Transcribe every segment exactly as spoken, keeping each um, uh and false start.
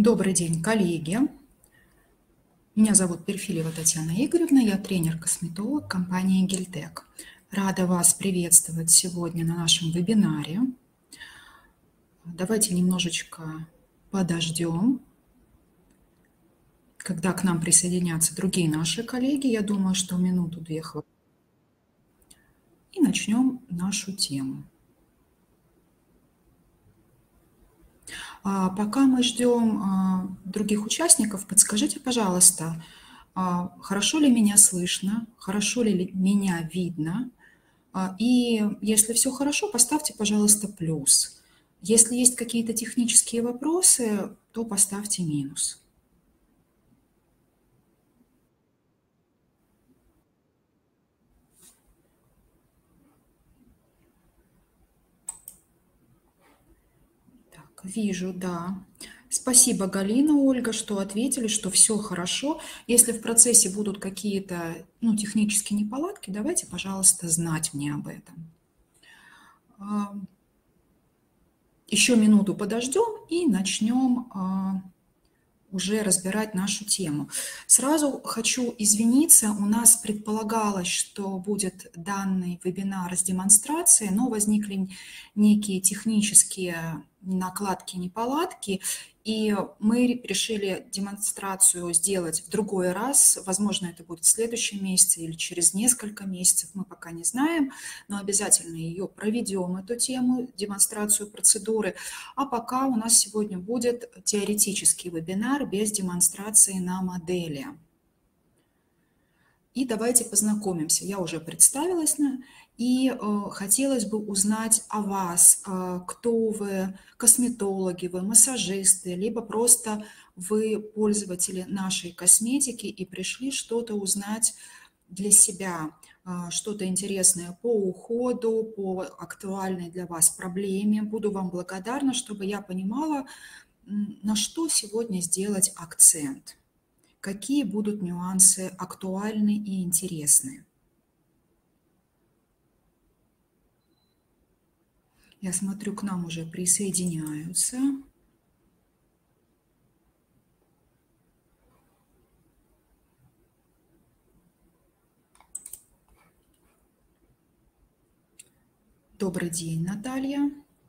Добрый день, коллеги. Меня зовут Перфилева Татьяна Игоревна, я тренер-косметолог компании Гельтек. Рада вас приветствовать сегодня на нашем вебинаре. Давайте немножечко подождем, когда к нам присоединятся другие наши коллеги. Я думаю, что минуту-две хватит. И начнем нашу тему. А пока мы ждем других участников, подскажите, пожалуйста, хорошо ли меня слышно, хорошо ли меня видно? И если все хорошо, поставьте, пожалуйста, плюс. Если есть какие-то технические вопросы, то поставьте минус. Так, вижу, да. Спасибо, Галина, Ольга, что ответили, что все хорошо. Если в процессе будут какие-то ну, технические неполадки, давайте, пожалуйста, знать мне об этом. Еще минуту подождем и начнем уже разбирать нашу тему. Сразу хочу извиниться, у нас предполагалось, что будет данный вебинар с демонстрацией, но возникли некие технические накладки, неполадки, и мы решили демонстрацию сделать в другой раз. Возможно, это будет в следующем месяце или через несколько месяцев, мы пока не знаем, но обязательно ее проведем, эту тему, демонстрацию процедуры. А пока у нас сегодня будет теоретический вебинар без демонстрации на модели. И давайте познакомимся. Я уже представилась, и э, хотелось бы узнать о вас, э, кто вы, косметологи, вы массажисты, либо просто вы пользователи нашей косметики и пришли что-то узнать для себя, э, что-то интересное по уходу, по актуальной для вас проблеме. Буду вам благодарна, чтобы я понимала, на что сегодня сделать акцент. Какие будут нюансы актуальны и интересны? Я смотрю, к нам уже присоединяются. Добрый день, Наталья.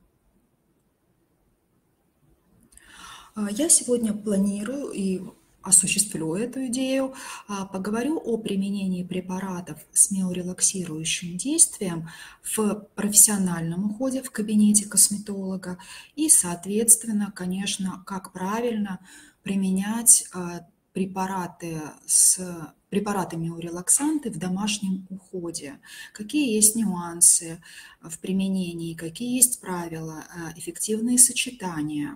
Я сегодня планирую и осуществлю эту идею, поговорю о применении препаратов с миорелаксирующим действием в профессиональном уходе в кабинете косметолога и, соответственно, конечно, как правильно применять препараты с препараты миорелаксанты в домашнем уходе. Какие есть нюансы в применении, какие есть правила, эффективные сочетания.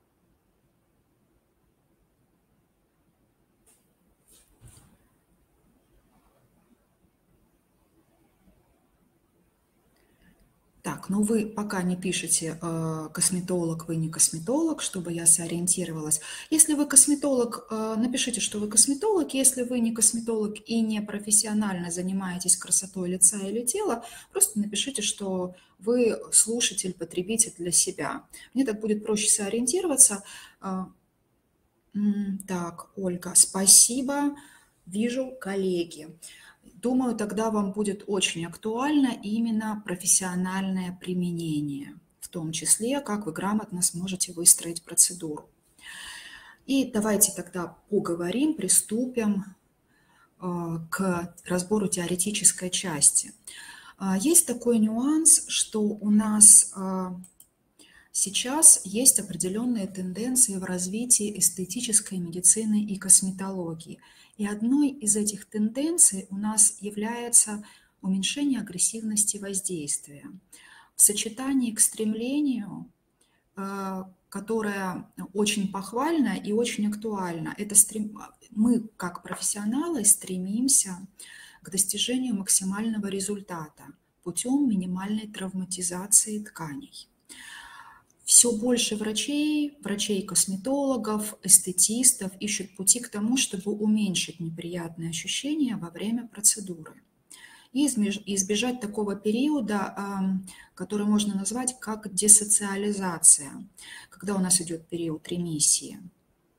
Так, ну вы пока не пишете э, косметолог, вы не косметолог, чтобы я сориентировалась. Если вы косметолог, э, напишите, что вы косметолог. Если вы не косметолог и не профессионально занимаетесь красотой лица или тела, просто напишите, что вы слушатель, потребитель для себя. Мне так будет проще сориентироваться. Э, так, Ольга, спасибо. Вижу, коллеги. Думаю, тогда вам будет очень актуально именно профессиональное применение, в том числе, как вы грамотно сможете выстроить процедуру. И давайте тогда поговорим, приступим к разбору теоретической части. Есть такой нюанс, что у нас сейчас есть определенные тенденции в развитии эстетической медицины и косметологии. И одной из этих тенденций у нас является уменьшение агрессивности воздействия. В сочетании к стремлению, которое очень похвально и очень актуально, это стрем... мы, как профессионалы, стремимся к достижению максимального результата путем минимальной травматизации тканей. Все больше врачей, врачей-косметологов, эстетистов ищут пути к тому, чтобы уменьшить неприятные ощущения во время процедуры и избежать такого периода, который можно назвать как десоциализация, когда у нас идет период ремиссии.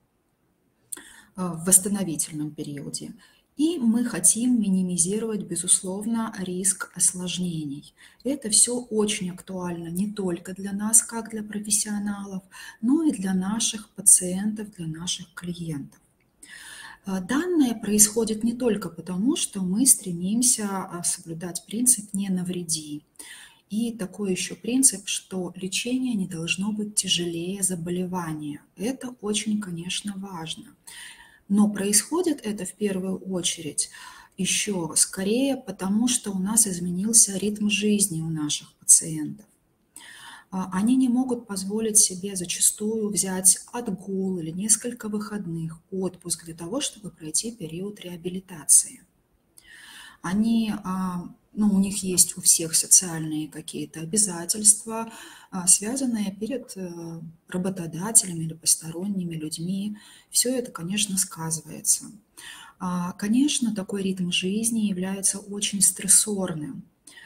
в восстановительном периоде. И мы хотим минимизировать, безусловно, риск осложнений. Это все очень актуально не только для нас, как для профессионалов, но и для наших пациентов, для наших клиентов. Данное происходит не только потому, что мы стремимся соблюдать принцип «не навреди». И такой еще принцип, что лечение не должно быть тяжелее заболевания. Это очень, конечно, важно. Но происходит это в первую очередь еще скорее потому, что у нас изменился ритм жизни у наших пациентов. Они не могут позволить себе зачастую взять отгул или несколько выходных, отпуск для того, чтобы пройти период реабилитации. Они, ну, у них есть у всех социальные какие-то обязательства, связанные перед работодателями или посторонними людьми. Все это, конечно, сказывается. Конечно, такой ритм жизни является очень стрессорным,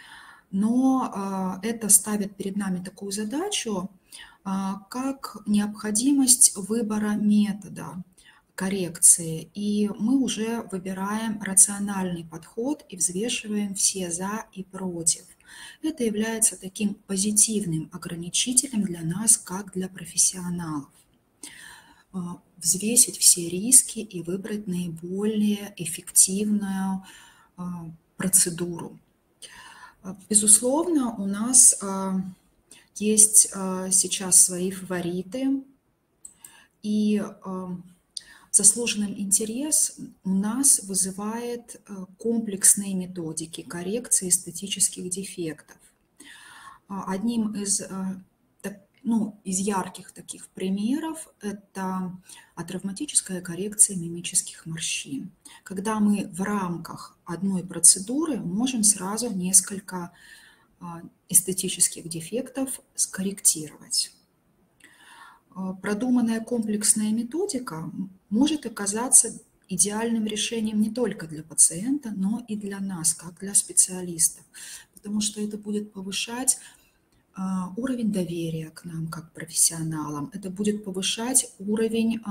но это ставит перед нами такую задачу, как необходимость выбора метода коррекции, и мы уже выбираем рациональный подход и взвешиваем все «за» и «против». Это является таким позитивным ограничителем для нас, как для профессионалов. Взвесить все риски и выбрать наиболее эффективную процедуру. Безусловно, у нас есть сейчас свои фавориты, и заслуженный интерес у нас вызывает комплексные методики коррекции эстетических дефектов. Одним из, ну, из ярких таких примеров это атравматическая коррекция мимических морщин, когда мы в рамках одной процедуры можем сразу несколько эстетических дефектов скорректировать. Продуманная комплексная методика может оказаться идеальным решением не только для пациента, но и для нас, как для специалистов, потому что это будет повышать уровень доверия к нам, как профессионалам, это будет повышать уровень,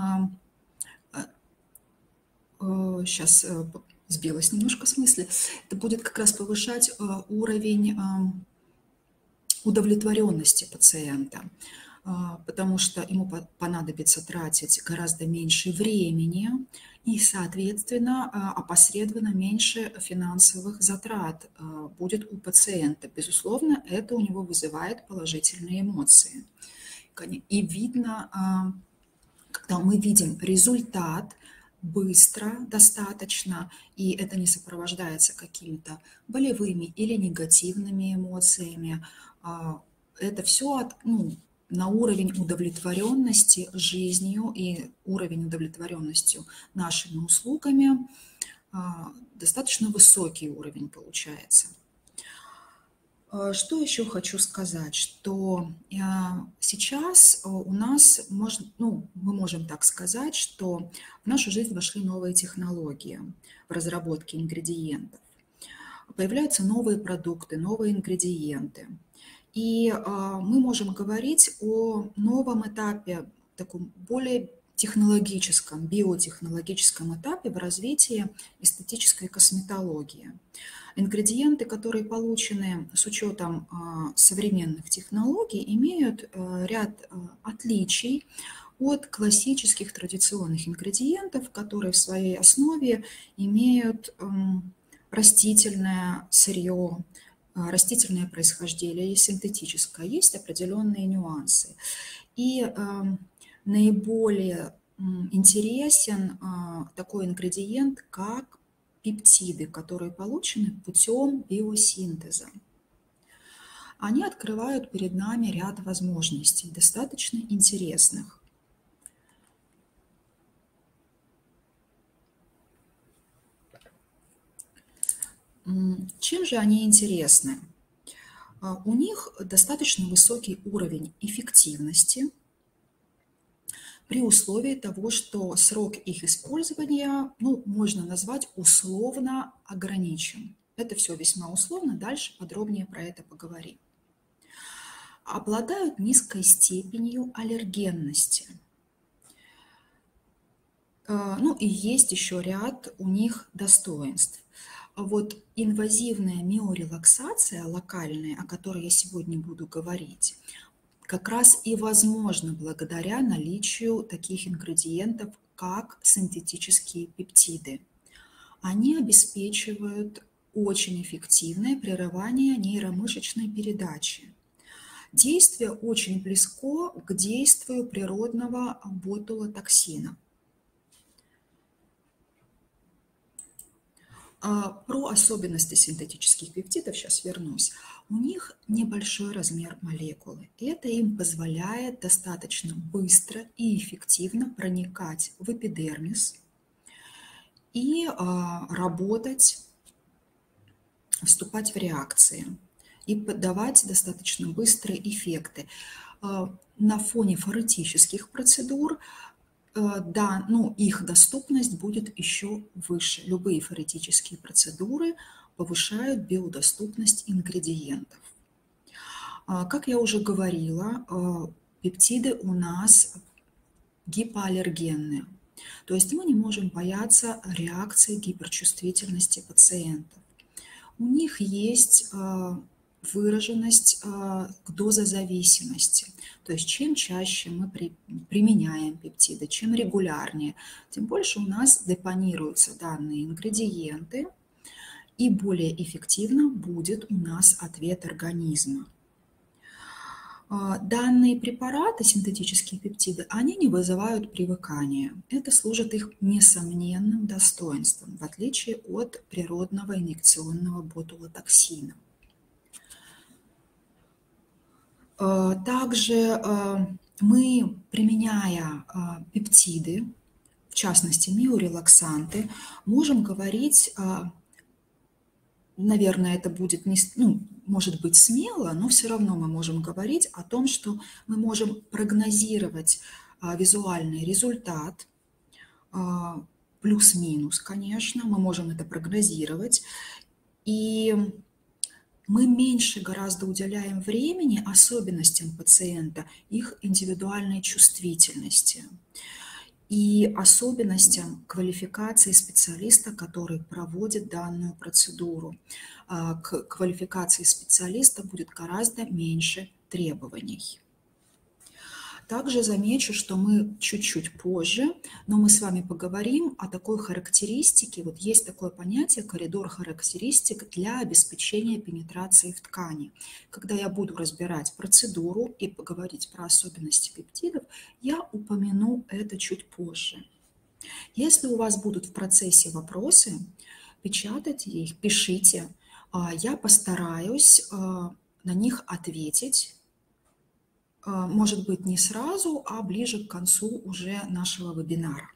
сейчас сбилась немножко в смысле, это будет как раз повышать уровень удовлетворенности пациента, потому что ему понадобится тратить гораздо меньше времени и, соответственно, опосредованно меньше финансовых затрат будет у пациента. Безусловно, это у него вызывает положительные эмоции. И видно, когда мы видим результат быстро, достаточно, и это не сопровождается какими-то болевыми или негативными эмоциями, это все, ну, на уровень удовлетворенности жизнью и уровень удовлетворенности нашими услугами достаточно высокий уровень получается. Что еще хочу сказать, что сейчас у нас, можно, ну, мы можем так сказать, что в нашу жизнь вошли новые технологии в разработке ингредиентов. Появляются новые продукты, новые ингредиенты. И мы можем говорить о новом этапе, таком более технологическом, биотехнологическом этапе в развитии эстетической косметологии. Ингредиенты, которые получены с учетом современных технологий, имеют ряд отличий от классических традиционных ингредиентов, которые в своей основе имеют растительное сырье, растительное происхождение и синтетическое. Есть определенные нюансы. И э, наиболее интересен э, такой ингредиент, как пептиды, которые получены путем биосинтеза. Они открывают перед нами ряд возможностей, достаточно интересных. Чем же они интересны? У них достаточно высокий уровень эффективности при условии того, что срок их использования, ну, можно назвать условно ограничен. Это все весьма условно, дальше подробнее про это поговорим. Обладают низкой степенью аллергенности. А, Ну и есть еще ряд у них достоинств. А Вот инвазивная миорелаксация локальная, о которой я сегодня буду говорить, как раз и возможно благодаря наличию таких ингредиентов, как синтетические пептиды. Они обеспечивают очень эффективное прерывание нейромышечной передачи. Действие очень близко к действию природного ботулотоксина. А, Про особенности синтетических пептидов сейчас вернусь. У них небольшой размер молекулы. Это им позволяет достаточно быстро и эффективно проникать в эпидермис и а, работать, вступать в реакции и давать достаточно быстрые эффекты. А, На фоне форетических процедур Э, да, ну, их доступность будет еще выше. Любые форетические процедуры повышают биодоступность ингредиентов. А, Как я уже говорила, э, пептиды у нас гипоаллергенные. То есть мы не можем бояться реакции гиперчувствительности пациентов. У них есть э, выраженность э, к дозозависимости. То есть чем чаще мы при, применяем пептиды, чем регулярнее, тем больше у нас депонируются данные ингредиенты, и более эффективно будет у нас ответ организма. А, Данные препараты, синтетические пептиды, они не вызывают привыкания. Это служит их несомненным достоинством, в отличие от природного инъекционного ботулотоксина. А, Также а, мы, применяя а, пептиды, в частности миорелаксанты, можем говорить, а, наверное, это будет не, ну, может быть смело, но все равно мы можем говорить о том, что мы можем прогнозировать а, визуальный результат, а, плюс-минус, конечно, мы можем это прогнозировать, и мы меньше гораздо уделяем времени особенностям пациента, их индивидуальной чувствительности и особенностям квалификации специалиста, который проводит данную процедуру. А, К квалификации специалиста будет гораздо меньше требований. Также замечу, что мы чуть-чуть позже, но мы с вами поговорим о такой характеристике. Вот есть такое понятие коридор характеристик для обеспечения пенетрации в ткани. Когда я буду разбирать процедуру и поговорить про особенности пептидов, я упомяну это чуть позже. Если у вас будут в процессе вопросы, печатайте их, пишите. А, Я постараюсь а, на них ответить. А, Может быть, не сразу, а ближе к концу уже нашего вебинара.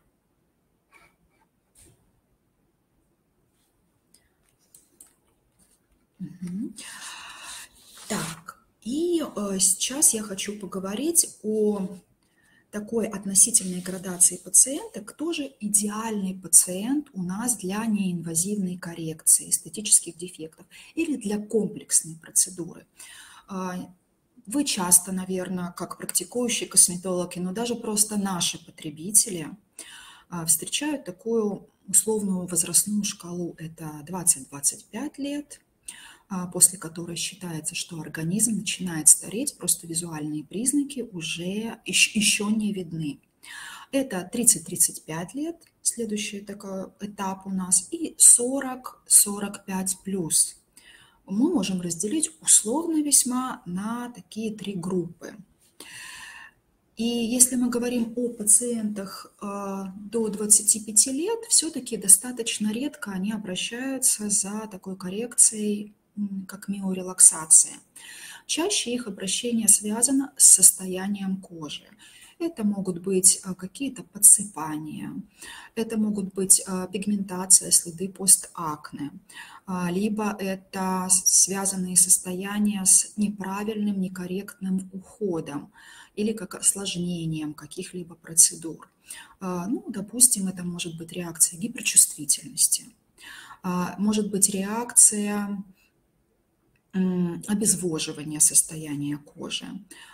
Мгм. Так, и э, сейчас я хочу поговорить о такой относительной градации пациента, кто же идеальный пациент у нас для неинвазивной коррекции эстетических дефектов или для комплексной процедуры. А, Вы часто, наверное, как практикующие косметологи, но даже просто наши потребители а, встречают такую условную возрастную шкалу. Это двадцать-двадцать пять лет, а, после которой считается, что организм начинает стареть, просто визуальные признаки уже еще не видны. Это тридцать-тридцать пять лет, следующий такой этап у нас, и сорок-сорок пять плюс. Мы можем разделить условно весьма на такие три группы. И если мы говорим о пациентах э, до двадцати пяти лет, все-таки достаточно редко они обращаются за такой коррекцией, м, как миорелаксация. Чаще их обращение связано с состоянием кожи. Это могут быть э, какие-то подсыпания, это могут быть э, пигментация, следы постакне, а, либо это с- связанные состояния с неправильным, некорректным уходом или как осложнением каких-либо процедур. А, Ну, допустим, это может быть реакция гиперчувствительности, а, может быть реакция м, обезвоживания состояния кожи,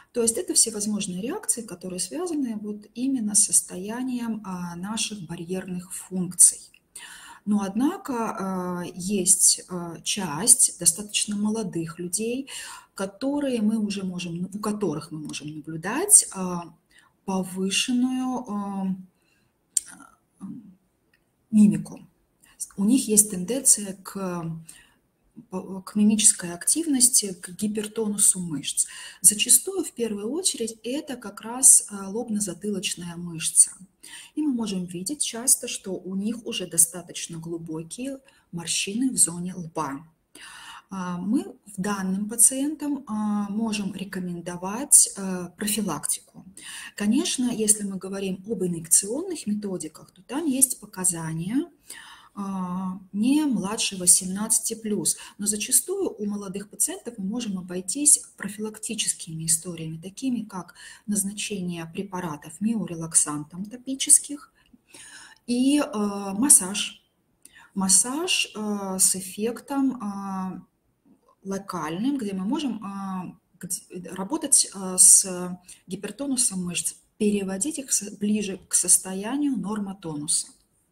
То есть это всевозможные реакции, которые связаны вот именно с состоянием а, наших барьерных функций. Но однако а, есть а, часть достаточно молодых людей, которые мы уже можем, у которых мы можем наблюдать а, повышенную а, а, мимику. У них есть тенденция к к мимической активности, к гипертонусу мышц. Зачастую, в первую очередь, это как раз а, лобно-затылочная мышца. И мы можем видеть часто, что у них уже достаточно глубокие морщины в зоне лба. А, Мы в данным пациентам а, можем рекомендовать а, профилактику. Конечно, если мы говорим об инъекционных методиках, то там есть показания а, не младше восемнадцати плюс. Но зачастую у молодых пациентов мы можем обойтись профилактическими историями, такими как назначение препаратов миорелаксантом топических и а, массаж. Массаж а, с эффектом а, локальным, где мы можем а, где- работать а, с гипертонусом мышц, переводить их с- ближе к состоянию нормотонуса.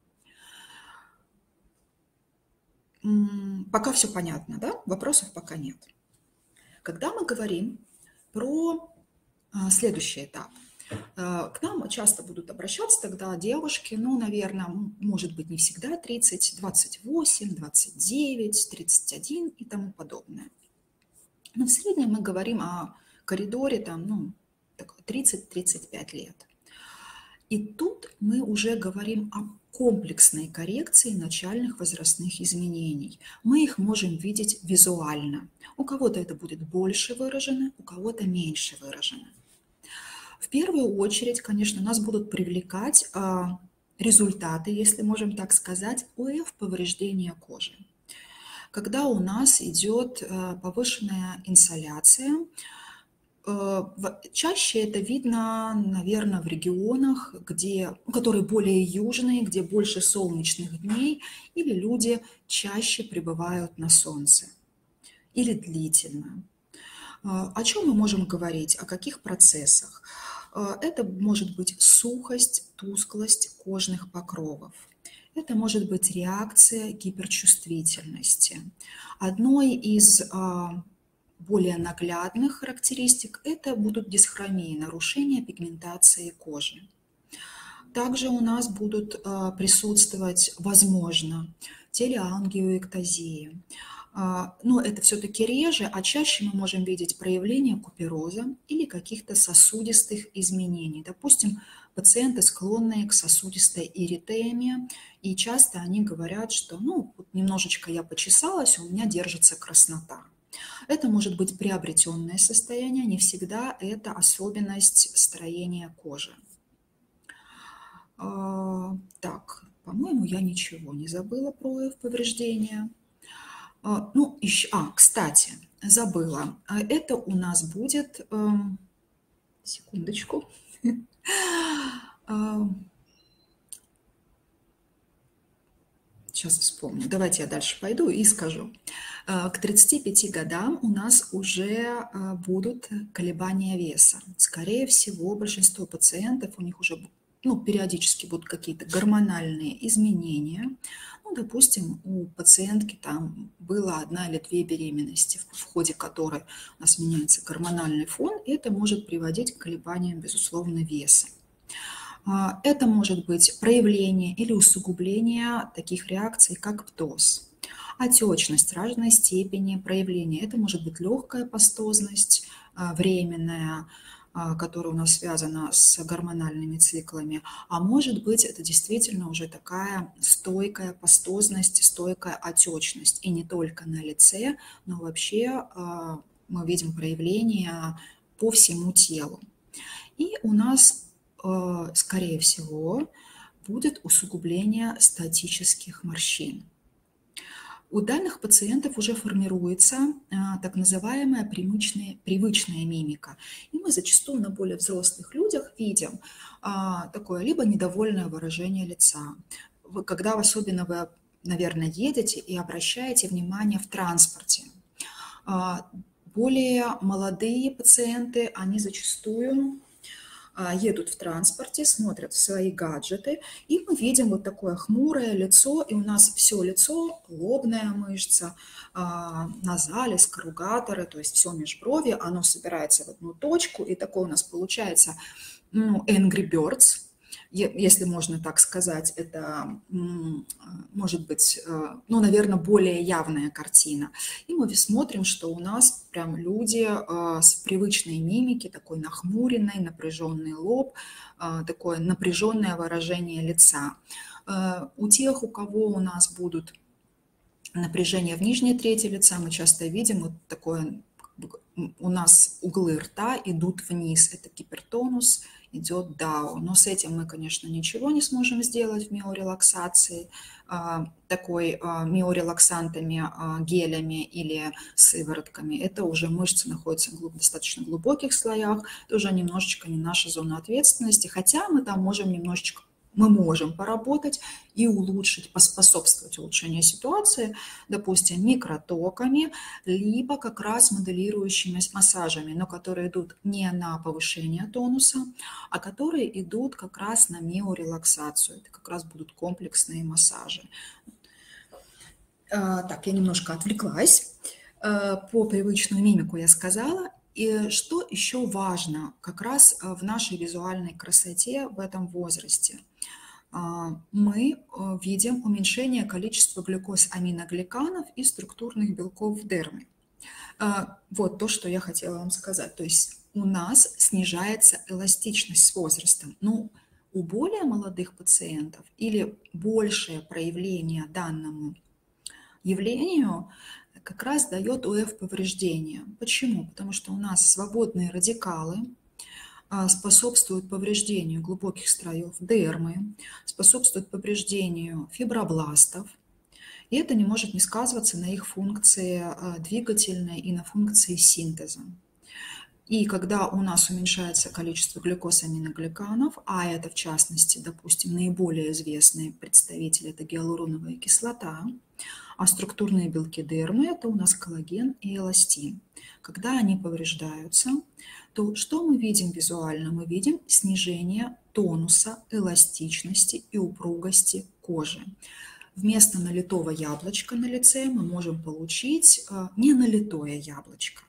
М, Пока все понятно, да? Вопросов пока нет. Когда мы говорим про а, следующий этап, а, к нам часто будут обращаться тогда девушки, ну, наверное, может быть, не всегда тридцать, двадцать восемь, двадцать девять, тридцать один и тому подобное. Но в среднем мы говорим о коридоре там, ну, тридцать-тридцать пять лет. И тут мы уже говорим о комплексной коррекции начальных возрастных изменений. Мы их можем видеть визуально. У кого-то это будет больше выражено, у кого-то меньше выражено. В первую очередь, конечно, нас будут привлекать а, результаты, если можем так сказать, ОФ повреждения кожи. Когда у нас идет а, повышенная инсоляция, чаще это видно, наверное, в регионах, где, которые более южные, где больше солнечных дней, или люди чаще пребывают на солнце, или длительно. О чем мы можем говорить, о каких процессах? Это может быть сухость, тусклость кожных покровов. Это может быть реакция гиперчувствительности. Одной из более наглядных характеристик это будут дисхромии, нарушения пигментации кожи. Также у нас будут присутствовать, возможно, телеангиоэктазии. Но это все-таки реже, а чаще мы можем видеть проявление купероза или каких-то сосудистых изменений. Допустим, пациенты, склонные к сосудистой эритеме, и часто они говорят, что ну, вот немножечко я почесалась, у меня держится краснота. Это может быть приобретенное состояние, не всегда это особенность строения кожи. Так, по-моему, я ничего не забыла про повреждения. Ну, еще, а, кстати, забыла. Это у нас будет, секундочку. Сейчас вспомню. Давайте я дальше пойду и скажу. К тридцати пяти годам у нас уже будут колебания веса. Скорее всего, большинство пациентов, у них уже ну, периодически будут какие-то гормональные изменения. Ну, допустим, у пациентки там было одна или две беременности, в ходе которой у нас меняется гормональный фон, и это может приводить к колебаниям, безусловно, веса. Это может быть проявление или усугубление таких реакций, как птоз. Отечность разной степени проявления. Это может быть легкая пастозность, временная, которая у нас связана с гормональными циклами, а может быть это действительно уже такая стойкая пастозность, стойкая отечность. И не только на лице, но вообще мы видим проявления по всему телу. И у нас скорее всего, будет усугубление статических морщин. У данных пациентов уже формируется так называемая привычная, привычная мимика. И мы зачастую на более взрослых людях видим такое либо недовольное выражение лица. Когда особенно вы, наверное, едете и обращаете внимание в транспорте. более молодые пациенты, они зачастую едут в транспорте, смотрят в свои гаджеты, и мы видим вот такое хмурое лицо, и у нас все лицо, лобная мышца, назалис, корругаторы, то есть все межбровье, оно собирается в одну точку, и такое у нас получается, ну, Angry Birds, если можно так сказать, это может быть, ну, наверное, более явная картина. И мы смотрим, что у нас прям люди с привычной мимикой, такой нахмуренной, напряженный лоб, такое напряженное выражение лица. У тех, у кого у нас будут напряжение в нижней трети лица, мы часто видим вот такое, у нас углы рта идут вниз, это гипертонус, идет даун. Но с этим мы, конечно, ничего не сможем сделать в миорелаксации, такой миорелаксантами, гелями или сыворотками. Это уже мышцы находятся в достаточно глубоких слоях, тоже немножечко не наша зона ответственности, хотя мы там можем немножечко мы можем поработать и улучшить, поспособствовать улучшению ситуации, допустим, микротоками, либо как раз моделирующими массажами, но которые идут не на повышение тонуса, а которые идут как раз на миорелаксацию. Это как раз будут комплексные массажи. Так, я немножко отвлеклась. По привычную мимику я сказала. И что еще важно как раз в нашей визуальной красоте в этом возрасте? Мы видим уменьшение количества глюкоз-аминогликанов и структурных белков в дерме. Вот то, что я хотела вам сказать. То есть у нас снижается эластичность с возрастом. Ну, у более молодых пациентов или большее проявление данному явлению как раз дает ОФ-повреждение. Почему? Потому что у нас свободные радикалы способствуют повреждению глубоких слоев дермы, способствуют повреждению фибробластов, и это не может не сказываться на их функции двигательной и на функции синтеза. И когда у нас уменьшается количество глюкозаминогликанов, а это в частности, допустим, наиболее известные представители – это гиалуроновая кислота, а структурные белки дермы – это у нас коллаген и эластин. Когда они повреждаются, то что мы видим визуально? Мы видим снижение тонуса, эластичности и упругости кожи. Вместо налитого яблочка на лице мы можем получить неналитое яблочко.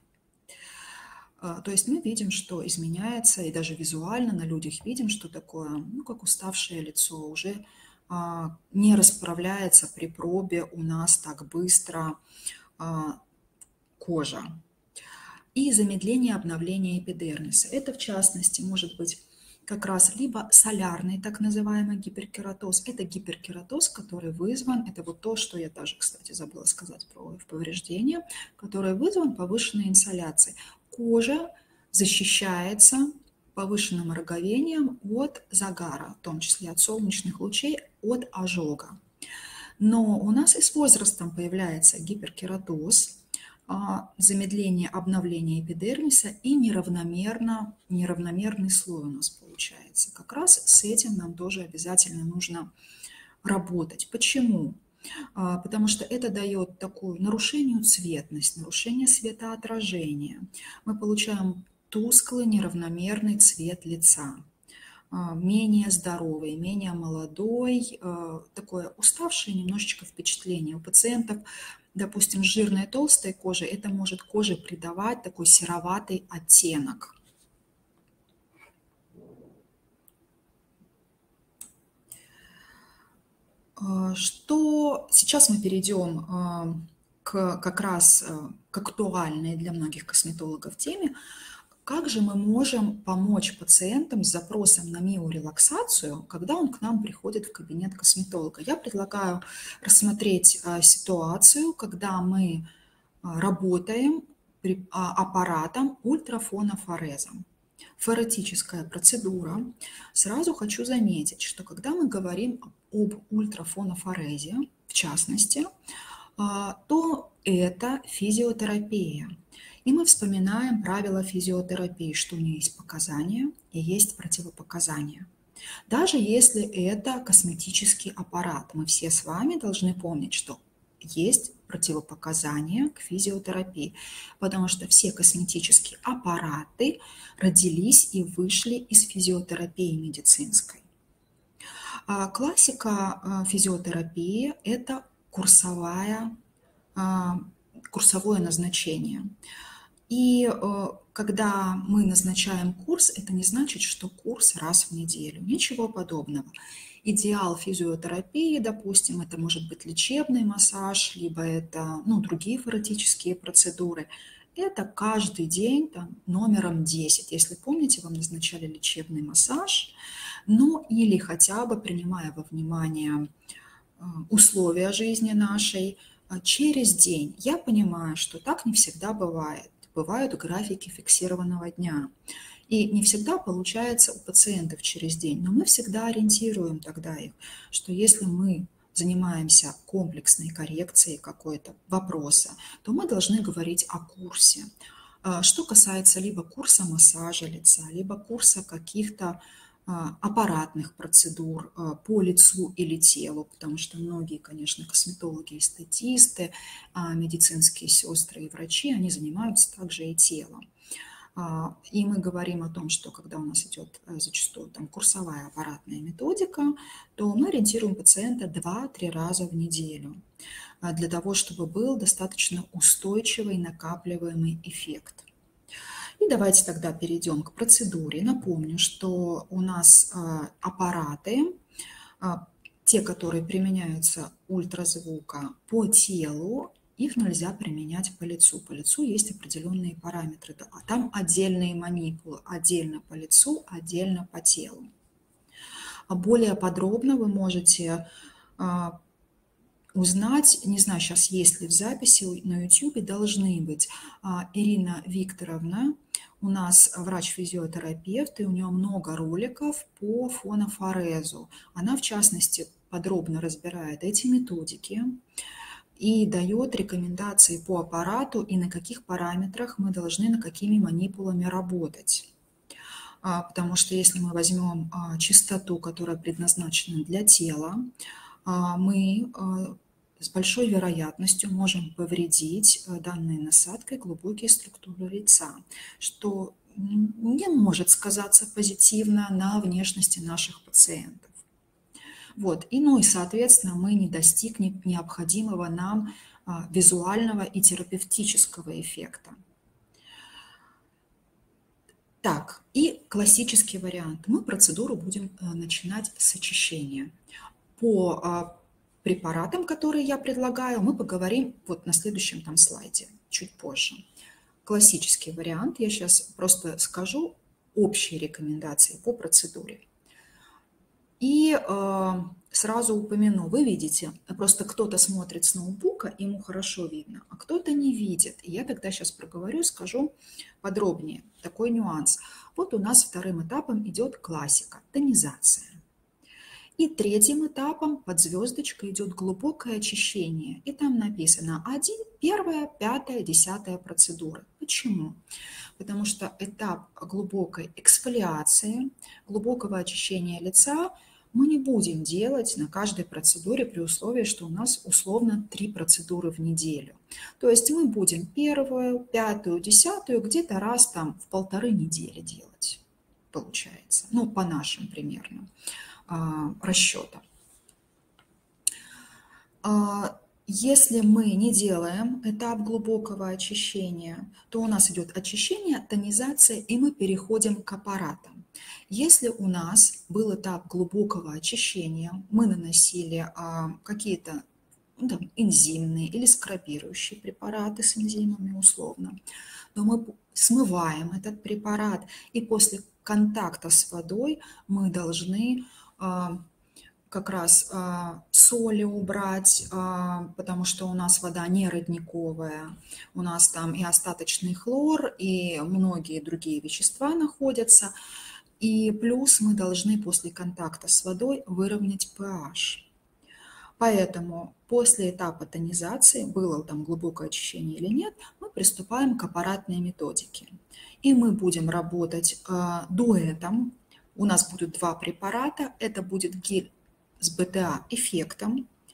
То есть мы видим, что изменяется, и даже визуально на людях видим, что такое, ну, как уставшее лицо, уже а, не расправляется при пробе у нас так быстро а, кожа. И замедление обновления эпидермиса. Это, в частности, может быть как раз либо солярный, так называемый гиперкератоз. Это гиперкератоз, который вызван, это вот то, что я даже, кстати, забыла сказать про повреждение, который вызван повышенной инсоляцией. Кожа защищается повышенным роговением от загара, в том числе от солнечных лучей, от ожога. Но у нас и с возрастом появляется гиперкератоз, замедление обновления эпидермиса и неравномерно, неравномерный слой у нас получается. Как раз с этим нам тоже обязательно нужно работать. Почему? Потому что это дает такую нарушение цветность, нарушение светоотражения. Мы получаем тусклый, неравномерный цвет лица, менее здоровый, менее молодой, такое уставшее немножечко впечатление. У пациентов, допустим, с жирной толстой кожей, это может коже придавать такой сероватый оттенок. Что сейчас мы перейдем к, как раз к актуальной для многих косметологов теме. Как же мы можем помочь пациентам с запросом на миорелаксацию, когда он к нам приходит в кабинет косметолога? Я предлагаю рассмотреть ситуацию, когда мы работаем аппаратом ультрафонофорезом. Форетическая процедура. Сразу хочу заметить, что когда мы говорим об ультрафонофорезе, в частности, то это физиотерапия. И мы вспоминаем правила физиотерапии, что у нее есть показания и есть противопоказания. Даже если это косметический аппарат, мы все с вами должны помнить, что есть противопоказания к физиотерапии, потому что все косметические аппараты родились и вышли из физиотерапии медицинской. А классика а, физиотерапии– это курсовая, а, курсовое назначение. И э, когда мы назначаем курс, это не значит, что курс раз в неделю. Ничего подобного. Идеал физиотерапии, допустим, это может быть лечебный массаж, либо это ну, другие фаретические процедуры. Это каждый день там, номером десять. Если помните, вам назначали лечебный массаж, ну или хотя бы принимая во внимание э, условия жизни нашей, э, через день. Я понимаю, что так не всегда бывает. Бывают графики фиксированного дня. И не всегда получается у пациентов через день, но мы всегда ориентируем тогда их, что если мы занимаемся комплексной коррекцией какой-то вопроса, то мы должны говорить о курсе. Что касается либо курса массажа лица, либо курса каких-то аппаратных процедур по лицу или телу, потому что многие, конечно, косметологи и эстетисты, медицинские сестры и врачи, они занимаются также и телом. И мы говорим о том, что когда у нас идет зачастую там, курсовая аппаратная методика, то мы ориентируем пациента два-три раза в неделю для того, чтобы был достаточно устойчивый накапливаемый эффект. И давайте тогда перейдем к процедуре. Напомню, что у нас аппараты, те, которые применяются ультразвука по телу, их нельзя применять по лицу. По лицу есть определенные параметры, а там отдельные манипулы, отдельно по лицу, отдельно по телу. Более подробно вы можете узнать, не знаю, сейчас есть ли в записи на YouTube, должны быть. Ирина Викторовна, у нас врач-физиотерапевт, и у нее много роликов по фонофорезу. Она, в частности, подробно разбирает эти методики и дает рекомендации по аппарату и на каких параметрах мы должны, на какими манипулами работать. Потому что если мы возьмем частоту, которая предназначена для тела, мы с большой вероятностью можем повредить данной насадкой глубокие структуры лица, что не может сказаться позитивно на внешности наших пациентов. Вот. И, ну и, соответственно, мы не достигнем необходимого нам визуального и терапевтического эффекта. Так, и классический вариант. Мы процедуру будем начинать с очищения. По препаратам, которые я предлагаю, мы поговорим вот на следующем там слайде, чуть позже. Классический вариант, я сейчас просто скажу общие рекомендации по процедуре. И э, сразу упомяну, вы видите, просто кто-то смотрит с ноутбука, ему хорошо видно, а кто-то не видит. И я тогда сейчас проговорю, скажу подробнее такой нюанс. Вот у нас вторым этапом идет классика, тонизация. И третьим этапом под звездочкой идет глубокое очищение. И там написано один, первая, пятая, десятая процедуры. Почему? Потому что этап глубокой эксфолиации, глубокого очищения лица мы не будем делать на каждой процедуре при условии, что у нас условно три процедуры в неделю. То есть мы будем первую, пятую, десятую где-то раз там в полторы недели делать, получается. Ну, по нашим примерно расчета. Если мы не делаем этап глубокого очищения, то у нас идет очищение, тонизация, и мы переходим к аппаратам. Если у нас был этап глубокого очищения, мы наносили какие-то ну, там, энзимные или скрабирующие препараты с энзимами условно, но мы смываем этот препарат, и после контакта с водой мы должны как раз соли убрать, потому что у нас вода не родниковая, у нас там и остаточный хлор, и многие другие вещества находятся, и плюс мы должны после контакта с водой выровнять pH. Поэтому после этапа тонизации, было там глубокое очищение или нет, мы приступаем к аппаратной методике. И мы будем работать дуэтом. У нас будут два препарата. Это будет гель с бэ тэ а-эффектом,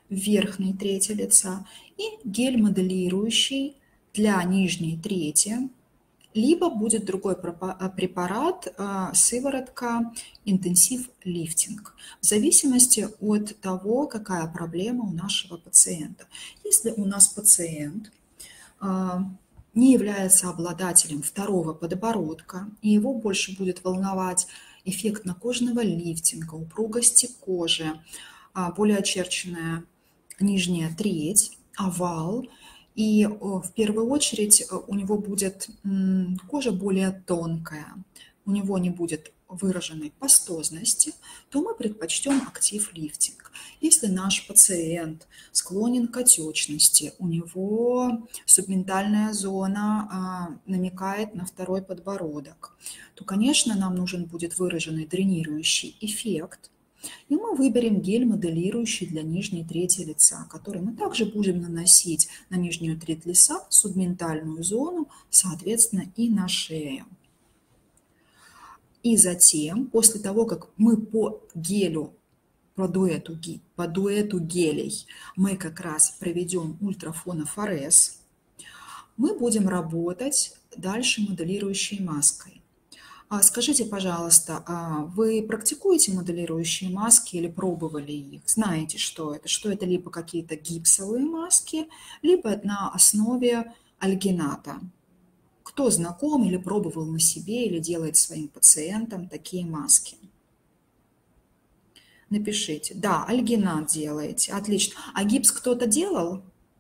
в верхней трети лица и гель моделирующий для нижней трети, либо будет другой препарат, сыворотка интенсив лифтинг, в зависимости от того, какая проблема у нашего пациента. Если у нас пациент не является обладателем второго подбородка, и его больше будет волновать эффект накожного лифтинга, упругости кожи, более очерченная нижняя треть, овал, и в первую очередь у него будет кожа более тонкая, у него не будет выраженной пастозности, то мы предпочтем актив-лифтинг. Если наш пациент склонен к отечности, у него субментальная зона а, намекает на второй подбородок, то, конечно, нам нужен будет выраженный дренирующий эффект. И мы выберем гель, моделирующий для нижней трети лица, который мы также будем наносить на нижнюю треть лица, субментальную зону, соответственно, и на шею. И затем, после того, как мы по гелю, по дуэту, по дуэту гелей, мы как раз проведем ультрафонофорез, мы будем работать дальше моделирующей маской. Скажите, пожалуйста, вы практикуете моделирующие маски или пробовали их? Знаете, что это? Что это либо какие-то гипсовые маски, либо на основе альгината. Кто знаком или пробовал на себе, или делает своим пациентам такие маски? Напишите. Да, альгинат делаете. Отлично. А гипс кто-то делал?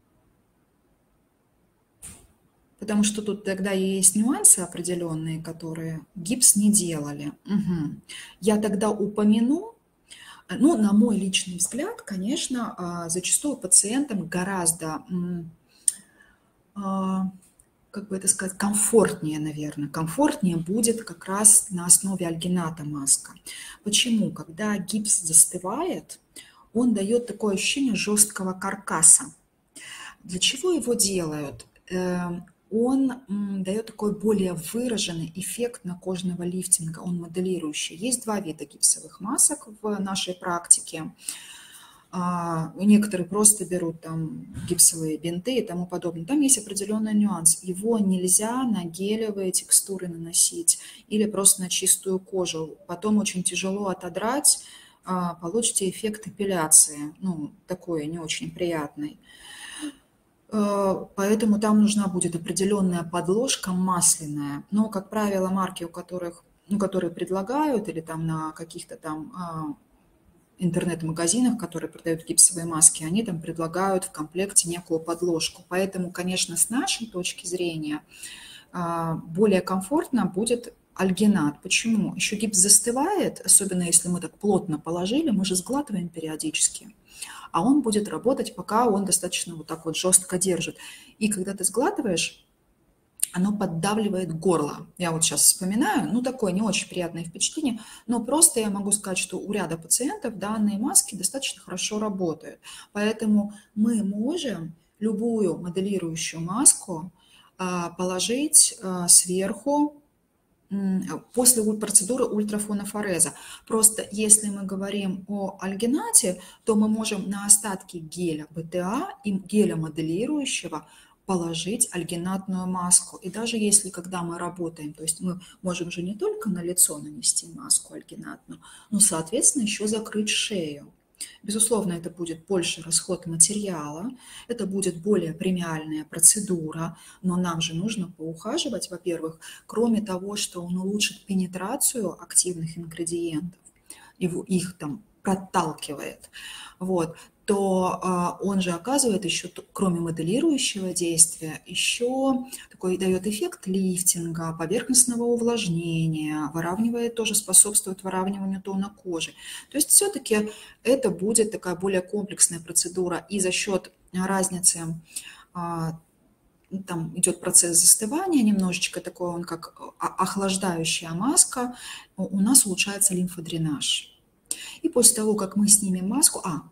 Потому что тут тогда есть нюансы определенные, которые гипс не делали. Угу. Я тогда упомяну, ну, на мой личный взгляд, конечно, зачастую пациентам гораздо, как бы это сказать, комфортнее, наверное. Комфортнее будет как раз на основе альгината маска. Почему? Когда гипс застывает, он дает такое ощущение жесткого каркаса. Для чего его делают? Он дает такой более выраженный эффект накожного лифтинга, он моделирующий. Есть два вида гипсовых масок в нашей практике. Некоторые просто берут там гипсовые бинты и тому подобное. Там есть определенный нюанс. Его нельзя на гелевые текстуры наносить или просто на чистую кожу. Потом очень тяжело отодрать, получите эффект эпиляции, ну, такой не очень приятный. Поэтому там нужна будет определенная подложка масляная. Но, как правило, марки, у которых, ну, которые предлагают, или там на каких-то там а, интернет-магазинах, которые продают гипсовые маски, они там предлагают в комплекте некую подложку. Поэтому, конечно, с нашей точки зрения а, более комфортно будет альгинат. Почему? Еще гипс застывает, особенно если мы так плотно положили, мы же сглатываем периодически. А он будет работать, пока он достаточно вот так вот жестко держит. И когда ты сглатываешь, оно поддавливает горло. Я вот сейчас вспоминаю, ну такое не очень приятное впечатление, но просто я могу сказать, что у ряда пациентов данные маски достаточно хорошо работают. Поэтому мы можем любую моделирующую маску положить сверху после процедуры ультрафонофореза. Просто если мы говорим о альгинате, то мы можем на остатки геля БТА и геля моделирующего положить альгинатную маску. И даже если, когда мы работаем, то есть мы можем же не только на лицо нанести маску альгинатную, но, соответственно, еще закрыть шею. Безусловно, это будет больше расход материала, это будет более премиальная процедура, но нам же нужно поухаживать, во-первых, кроме того, что он улучшит пенетрацию активных ингредиентов, его, их там проталкивает, вот, то он же оказывает еще, кроме моделирующего действия, еще такой дает эффект лифтинга, поверхностного увлажнения, выравнивает, тоже способствует выравниванию тона кожи. То есть все-таки это будет такая более комплексная процедура, и за счет разницы там идет процесс застывания, немножечко такой он как охлаждающая маска, у нас улучшается лимфодренаж. И после того, как мы снимем маску, а,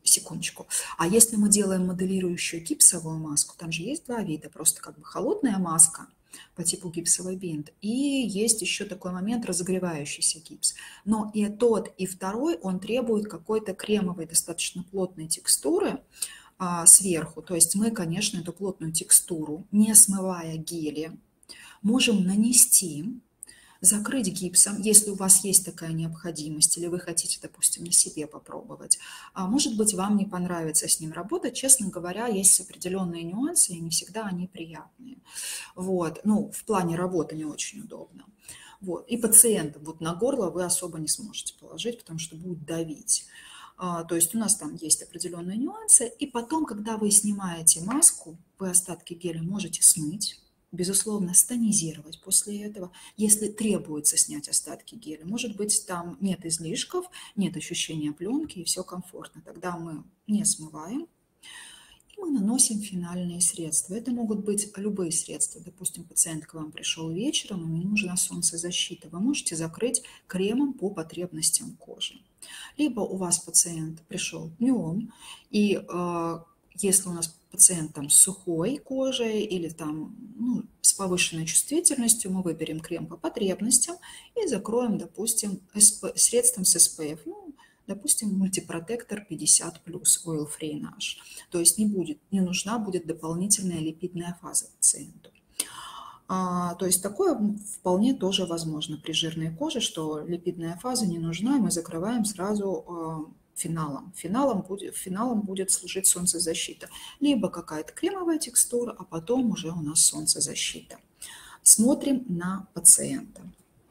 секундочку. А если мы делаем моделирующую гипсовую маску, там же есть два вида, просто как бы холодная маска по типу гипсовый бинт, и есть еще такой момент разогревающийся гипс. Но и тот, и второй, он требует какой-то кремовой, достаточно плотной текстуры а, сверху. То есть мы, конечно, эту плотную текстуру, не смывая гели, можем нанести, закрыть гипсом, если у вас есть такая необходимость, или вы хотите, допустим, на себе попробовать. А может быть, вам не понравится с ним работать. Честно говоря, есть определенные нюансы, и не всегда они приятные. Вот. Ну, в плане работы не очень удобно. Вот. И пациента вот на горло вы особо не сможете положить, потому что будет давить. А, то есть у нас там есть определенные нюансы. И потом, когда вы снимаете маску, вы остатки геля можете смыть, безусловно, стонизировать после этого, если требуется снять остатки геля. Может быть, там нет излишков, нет ощущения пленки и все комфортно. Тогда мы не смываем, и мы наносим финальные средства. Это могут быть любые средства. Допустим, пациент к вам пришел вечером, ему нужна солнцезащита. Вы можете закрыть кремом по потребностям кожи. Либо у вас пациент пришел днем, и э, если у нас пациент там с сухой кожей или там, ну, с повышенной чувствительностью, мы выберем крем по потребностям и закроем, допустим, СП, средством с эс пэ эф, ну, допустим, мультипротектор пятьдесят плюс Oil Free наш. То есть не, будет, не нужна будет дополнительная липидная фаза пациенту. А, то есть такое вполне тоже возможно при жирной коже, что липидная фаза не нужна, и мы закрываем сразу а, финалом. Финалом будет, финалом будет служить солнцезащита. Либо какая-то кремовая текстура, а потом уже у нас солнцезащита. Смотрим на пациента.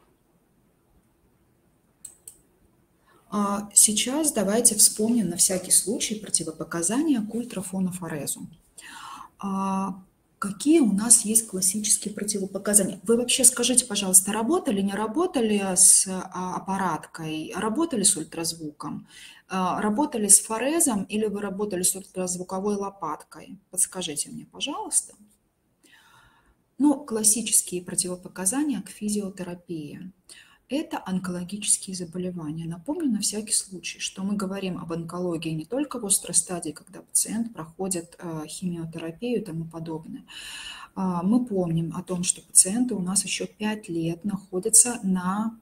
А сейчас давайте вспомним на всякий случай противопоказания к ультрафонофорезу. А какие у нас есть классические противопоказания? Вы вообще скажите, пожалуйста, работали, не работали с аппараткой, работали с ультразвуком, работали с форезом или вы работали с ультразвуковой лопаткой? Подскажите мне, пожалуйста. Ну, классические противопоказания к физиотерапии. Это онкологические заболевания. Напомню на всякий случай, что мы говорим об онкологии не только в острой стадии, когда пациент проходит химиотерапию и тому подобное. Мы помним о том, что пациенты у нас еще пять лет находятся на,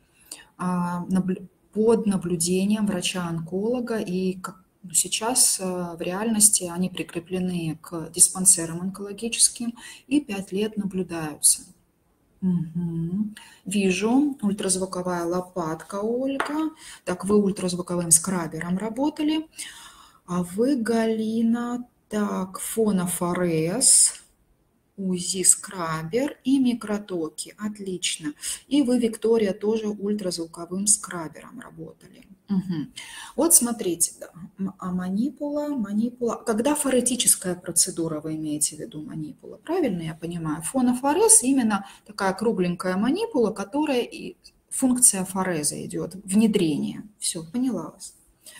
под наблюдением врача-онколога, и сейчас в реальности они прикреплены к диспансерам онкологическим и пять лет наблюдаются. Угу. Вижу, ультразвуковая лопатка, Ольга. Так, вы ультразвуковым скрабером работали. А вы, Галина, так, фонофорез, УЗИ скрабер и микротоки. Отлично. И вы, Виктория, тоже ультразвуковым скрабером работали. Угу. Вот смотрите, да. А манипула, манипула. Когда форетическая процедура, вы имеете в виду манипула, правильно я понимаю? Фонофорез именно такая кругленькая манипула, которая и функция фореза идет, внедрение. Все, поняла вас.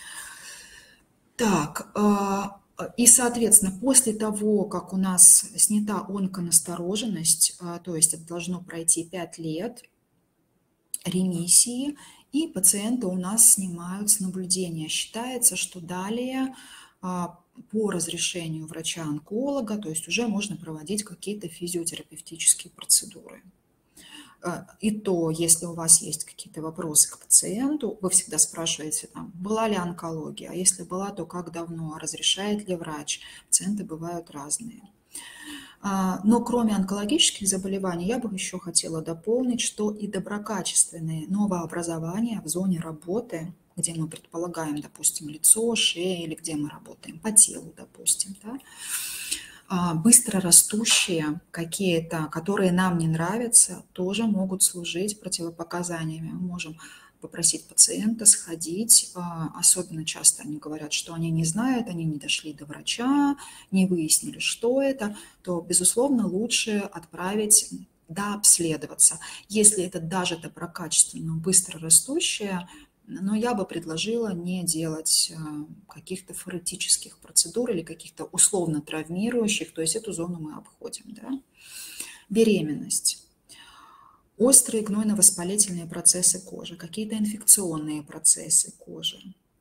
Так, и, соответственно, после того, как у нас снята онконастороженность, то есть это должно пройти пять лет ремиссии, и пациенты у нас снимают с наблюдения. Считается, что далее по разрешению врача-онколога, то есть уже можно проводить какие-то физиотерапевтические процедуры. И то, если у вас есть какие-то вопросы к пациенту, вы всегда спрашиваете, там, была ли онкология, а если была, то как давно, разрешает ли врач. Пациенты бывают разные. Но кроме онкологических заболеваний, я бы еще хотела дополнить, что и доброкачественные новообразования в зоне работы, где мы предполагаем, допустим, лицо, шея, или где мы работаем по телу, допустим, да, быстро растущие какие-то, которые нам не нравятся, тоже могут служить противопоказаниями. Мы можем попросить пациента сходить, особенно часто они говорят, что они не знают, они не дошли до врача, не выяснили, что это, то, безусловно, лучше отправить дообследоваться. Если это даже доброкачественно, быстро растущее, но я бы предложила не делать каких-то форетических процедур или каких-то условно травмирующих, то есть эту зону мы обходим. Да? Беременность. Острые гнойно-воспалительные процессы кожи, какие-то инфекционные процессы кожи.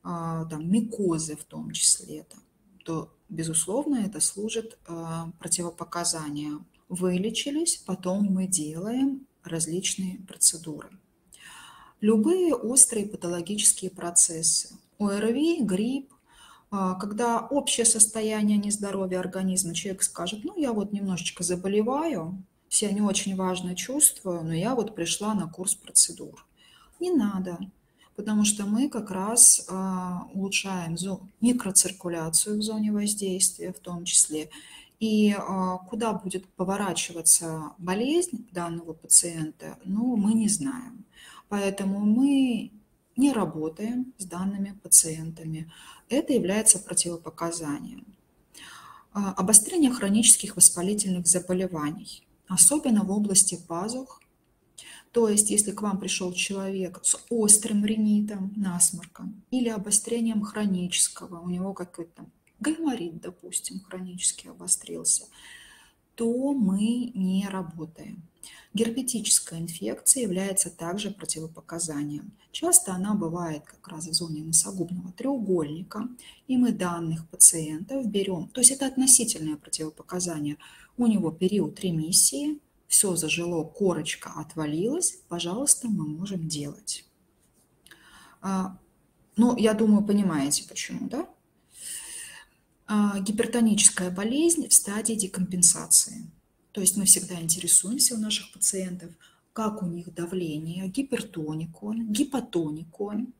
а, там, микозы в том числе, там, то, безусловно, это служит а, противопоказанием. Вылечились, потом мы делаем различные процедуры. Любые острые патологические процессы, ОРВИ, грипп, а, когда общее состояние нездоровья организма, человек скажет, ну, я вот немножечко заболеваю, себя не очень важно чувствую, но я вот пришла на курс процедур. Не надо, потому что мы как раз а, улучшаем зо- микроциркуляцию в зоне воздействия в том числе. И а, куда будет поворачиваться болезнь данного пациента, ну, мы не знаем. Поэтому мы не работаем с данными пациентами. Это является противопоказанием. А, Обострение хронических воспалительных заболеваний, особенно в области пазух. То есть, если к вам пришел человек с острым ринитом, насморком или обострением хронического, у него какой-то там гайморит, допустим, хронически обострился, то мы не работаем. Герпетическая инфекция является также противопоказанием. Часто она бывает как раз в зоне носогубного треугольника, и мы данных пациентов берем, то есть это относительное противопоказание. У него период ремиссии, все зажило, корочка отвалилась, пожалуйста, мы можем делать. А, Ну, я думаю, понимаете почему, да? А, Гипертоническая болезнь в стадии декомпенсации. То есть мы всегда интересуемся у наших пациентов, как у них давление, гипертоник он, гипотоник он.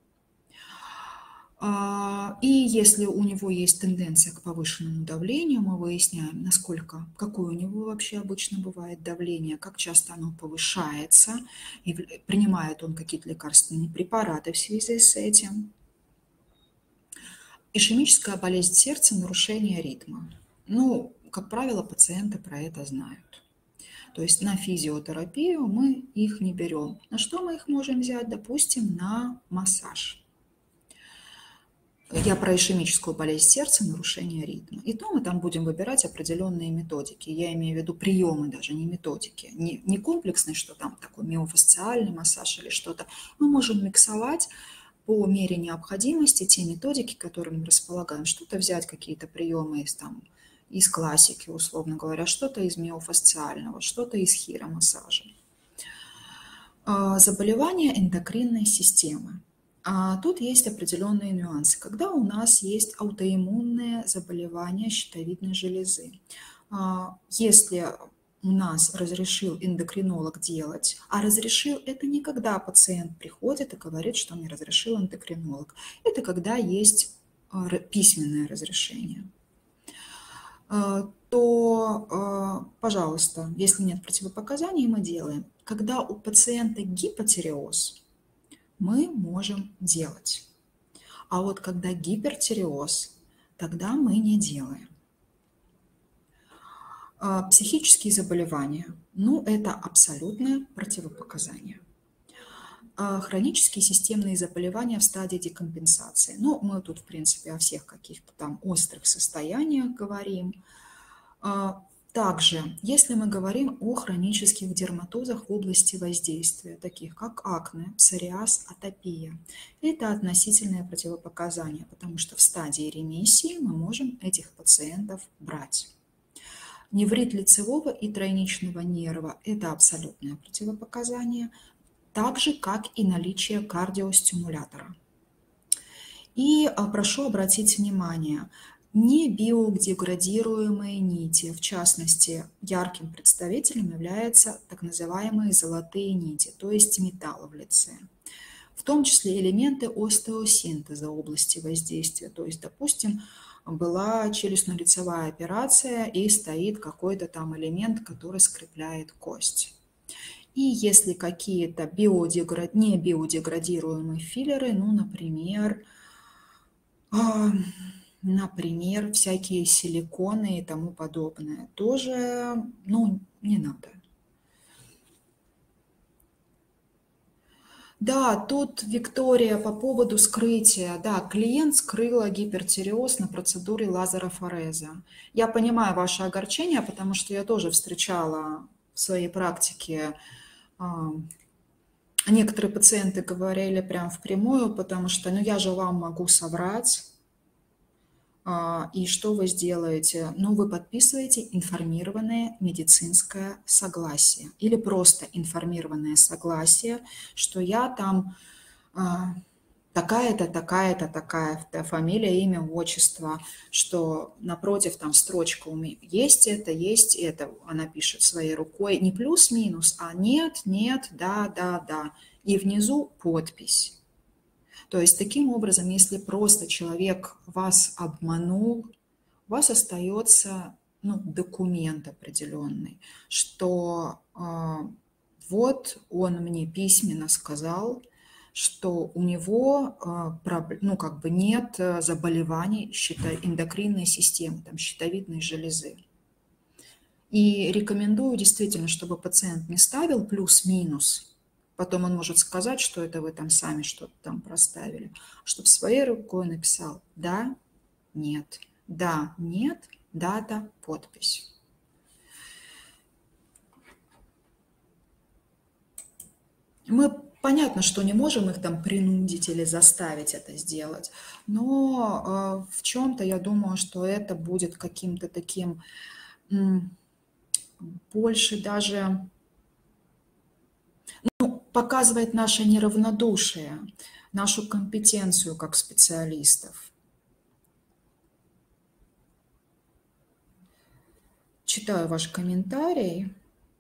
А, И если у него есть тенденция к повышенному давлению, мы выясняем, насколько, какое у него вообще обычно бывает давление, как часто оно повышается, и в- принимает он какие-то лекарственные препараты в связи с этим. Ишемическая болезнь сердца, нарушение ритма. Ну, как правило, пациенты про это знают. То есть на физиотерапию мы их не берем. На что мы их можем взять? Допустим, на массаж. Я про ишемическую болезнь сердца, нарушение ритма. И то мы там будем выбирать определенные методики. Я имею в виду приемы даже, не методики. Не, не комплексный, что там такой миофасциальный массаж или что-то. Мы можем миксовать по мере необходимости те методики, которыми мы располагаем. Что-то взять, какие-то приемы из, там, из классики, условно говоря, что-то из миофасциального, что-то из хиромассажа. А, Заболевания эндокринной системы. А тут есть определенные нюансы. Когда у нас есть аутоиммунные заболевания щитовидной железы, а, если у нас разрешил эндокринолог делать, а разрешил это не когда пациент приходит и говорит, что мне разрешил эндокринолог, это когда есть а, р- письменное разрешение, а, то, а, пожалуйста, если нет противопоказаний, мы делаем. Когда у пациента гипотиреоз, мы можем делать. А вот когда гипертиреоз, тогда мы не делаем. А, Психические заболевания, ну, это абсолютное противопоказание. А, Хронические системные заболевания в стадии декомпенсации. Ну, мы тут, в принципе, о всех каких-то там острых состояниях говорим. А, Также, если мы говорим о хронических дерматозах в области воздействия, таких как акне, псориаз, атопия, это относительное противопоказание, потому что в стадии ремиссии мы можем этих пациентов брать. Неврит лицевого и тройничного нерва – это абсолютное противопоказание, так же, как и наличие кардиостимулятора. И а, прошу обратить внимание, не биодеградируемые нити, в частности, ярким представителем являются так называемые золотые нити, то есть металл в лице. В том числе элементы остеосинтеза области воздействия. То есть, допустим, была челюстно-лицевая операция и стоит какой-то там элемент, который скрепляет кость. И если какие-то биодеград... не биодеградируемые филлеры, ну, например, а, например, всякие силиконы и тому подобное, тоже, ну, не надо. Да, тут Виктория по поводу скрытия. Да, клиент скрыла гипертиреоз на процедуре лазерофореза. Я понимаю ваше огорчение, потому что я тоже встречала в своей практике а, Некоторые пациенты говорили прям впрямую, потому что, ну, я же вам могу соврать, а, и что вы сделаете? Ну, вы подписываете информированное медицинское согласие или просто информированное согласие, что я там а, такая-то, такая-то, такая-то фамилия, имя, отчество, что напротив там строчка у меня есть это, есть это, она пишет своей рукой, не плюс-минус, а нет, нет, да, да, да, и внизу подпись. То есть таким образом, если просто человек вас обманул, у вас остается, ну, документ определенный, что а, вот он мне письменно сказал, что у него а, проб- ну, как бы нет а, заболеваний щито- эндокринной системы, там, щитовидной железы. И рекомендую действительно, чтобы пациент не ставил плюс-минус, потом он может сказать, что это вы там сами что-то там проставили, чтобы своей рукой написал «да», «нет», «да», «нет», дата, подпись. Мы, понятно, что не можем их там принудить или заставить это сделать, но э, в чем-то я думаю, что это будет каким-то таким м, больше даже ну, показывает наше неравнодушие, нашу компетенцию как специалистов. Читаю ваш комментарий.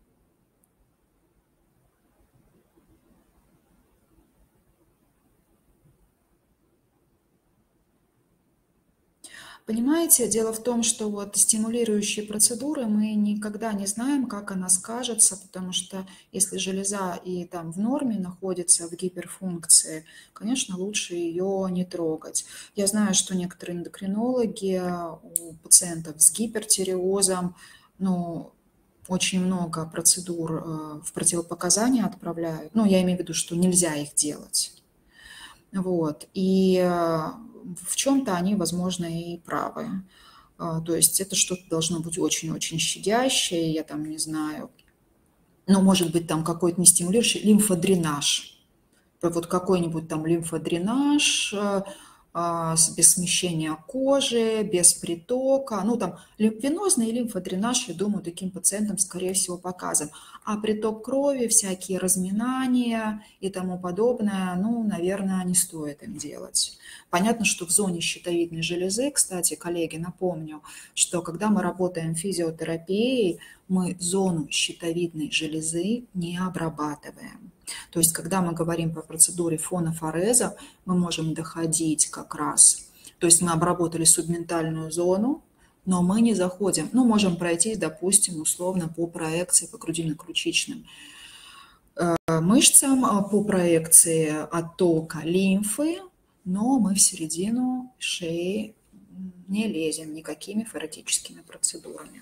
Понимаете, дело в том, что вот стимулирующие процедуры мы никогда не знаем, как она скажется, потому что если железа и там в норме находится в гиперфункции, конечно, лучше ее не трогать. Я знаю, что некоторые эндокринологи у пациентов с гипертиреозом, ну, очень много процедур э, в противопоказания отправляют. Ну, я имею в виду, что нельзя их делать. Вот. И э, в чем-то они, возможно, и правы. А, То есть это что-то должно быть очень-очень щадящее, я там не знаю, ну, может быть, там какой-то не стимулирующий, лимфодренаж. Вот какой-нибудь там лимфодренаж, э, а, с- без смещения кожи, без притока. Ну, там венозный лимфодренаж, я думаю, таким пациентам, скорее всего, показан. А приток крови, всякие разминания и тому подобное, ну, наверное, не стоит им делать. Понятно, что в зоне щитовидной железы, кстати, коллеги, напомню, что когда мы работаем физиотерапией, мы зону щитовидной железы не обрабатываем. То есть, когда мы говорим по процедуре фонофореза, мы можем доходить как раз, то есть мы обработали субментальную зону, но мы не заходим, ну, можем пройтись, допустим, условно по проекции по грудино-ключичным э, мышцам, э, по проекции оттока лимфы, но мы в середину шеи не лезем никакими ферротическими процедурами.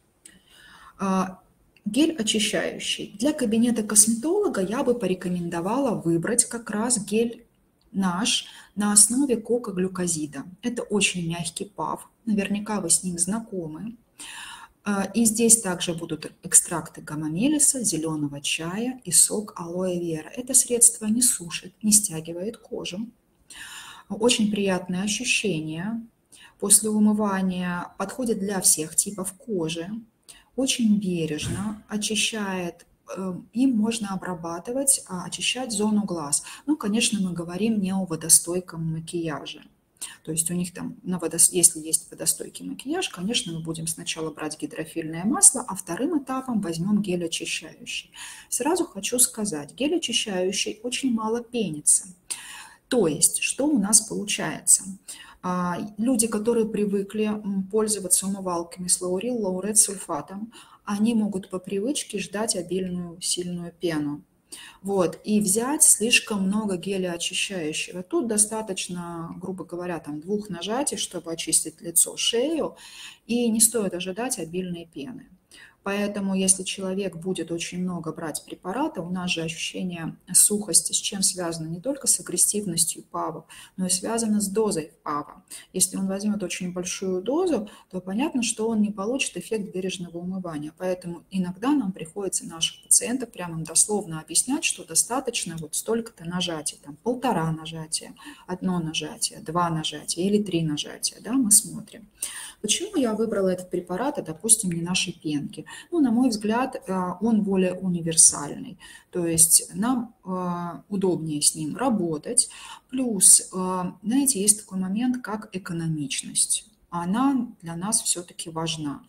А, Гель очищающий. Для кабинета косметолога я бы порекомендовала выбрать как раз гель наш на основе кока-глюкозида. Это очень мягкий паф, наверняка вы с ним знакомы. А, И здесь также будут экстракты гамма-мелиса, зеленого чая и сок алоэ вера. Это средство не сушит, не стягивает кожу. Очень приятное ощущение. После умывания подходит для всех типов кожи. Очень бережно очищает. э, Им можно обрабатывать, а, очищать зону глаз. Ну, конечно, мы говорим не о водостойком макияже. То есть у них там, на водос... если есть водостойкий макияж, конечно, мы будем сначала брать гидрофильное масло, а вторым этапом возьмем гель очищающий. Сразу хочу сказать, гель очищающий очень мало пенится. То есть, что у нас получается? А, Люди, которые привыкли м, пользоваться умывалками с лаурил, лаурет сульфатом, они могут по привычке ждать обильную сильную пену. Вот, и взять слишком много геля очищающего. Тут достаточно, грубо говоря, там двух нажатий, чтобы очистить лицо, шею, и не стоит ожидать обильной пены. Поэтому, если человек будет очень много брать препарата, у нас же ощущение сухости, с чем связано не только с агрессивностью ПАВа, но и связано с дозой ПАВа. Если он возьмет очень большую дозу, то понятно, что он не получит эффект бережного умывания. Поэтому иногда нам приходится наших пациентов прямо дословно объяснять, что достаточно вот столько-то нажатий, там полтора нажатия, одно нажатие, два нажатия или три нажатия, да, мы смотрим. Почему я выбрала этот препарат, а, допустим, не наши пенки? Ну, на мой взгляд, он более универсальный, то есть нам удобнее с ним работать. Плюс, знаете, есть такой момент, как экономичность. Она для нас все-таки важна.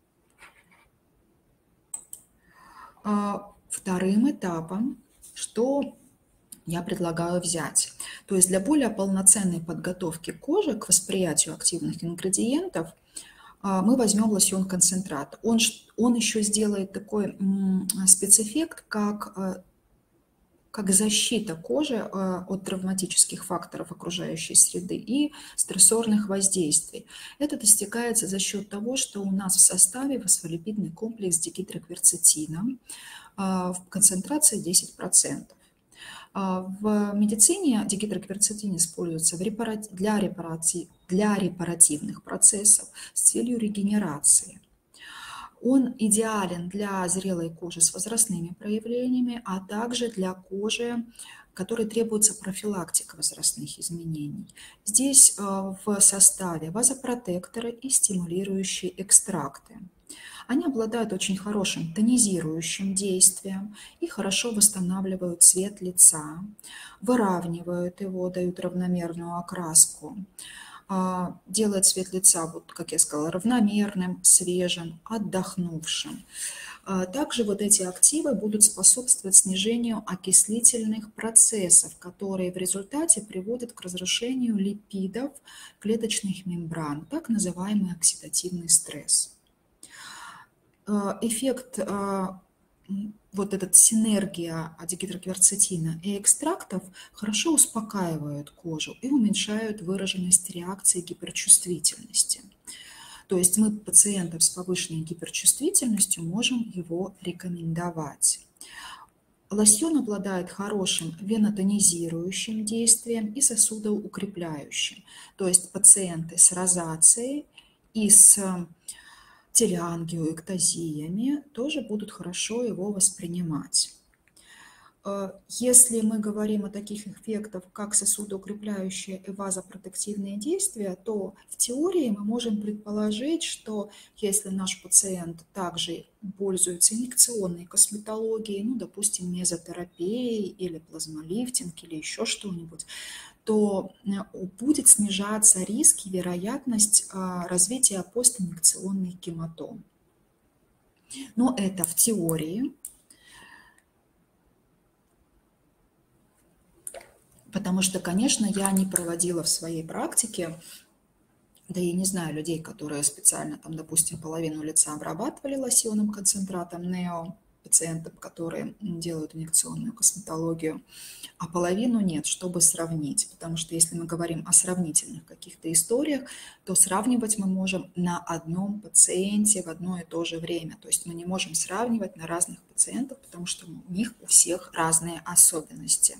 Вторым этапом, что я предлагаю взять. То есть для более полноценной подготовки кожи к восприятию активных ингредиентов мы возьмем лосьон-концентрат. Он, он еще сделает такой спецэффект, как, как защита кожи от травматических факторов окружающей среды и стрессорных воздействий. Это достигается за счет того, что у нас в составе фосфолипидный комплекс дигидрокверцетина в концентрации десять процентов. В медицине дигидрокверцетин используется для, репарати... для репаративных процессов с целью регенерации. Он идеален для зрелой кожи с возрастными проявлениями, а также для кожи, которой требуется профилактика возрастных изменений. Здесь в составе вазопротекторы и стимулирующие экстракты. Они обладают очень хорошим тонизирующим действием и хорошо восстанавливают цвет лица, выравнивают его, дают равномерную окраску, делают цвет лица, вот, как я сказала, равномерным, свежим, отдохнувшим. Также вот эти активы будут способствовать снижению окислительных процессов, которые в результате приводят к разрушению липидов клеточных мембран, так называемый оксидативный стресс. Эффект, вот эта синергия дигидрокверцетина и экстрактов хорошо успокаивают кожу и уменьшают выраженность реакции гиперчувствительности. То есть мы пациентам с повышенной гиперчувствительностью можем его рекомендовать. Лосьон обладает хорошим венотонизирующим действием и сосудоукрепляющим. То есть пациенты с розацией и с телеангиоэктазиями тоже будут хорошо его воспринимать. Если мы говорим о таких эффектах, как сосудоукрепляющие и вазопротективные действия, то в теории мы можем предположить, что если наш пациент также пользуется инъекционной косметологией, ну, допустим, мезотерапией или плазмолифтинг или еще что-нибудь, то будет снижаться риск и вероятность развития постинъекционных гематом. Но это в теории, потому что, конечно, я не проводила в своей практике, да и не знаю людей, которые специально, там, допустим, половину лица обрабатывали лосьонным концентратом Нео, пациентам, которые делают инъекционную косметологию, а половину нет, чтобы сравнить. Потому что если мы говорим о сравнительных каких-то историях, то сравнивать мы можем на одном пациенте в одно и то же время. То есть мы не можем сравнивать на разных пациентах, потому что у них у всех разные особенности.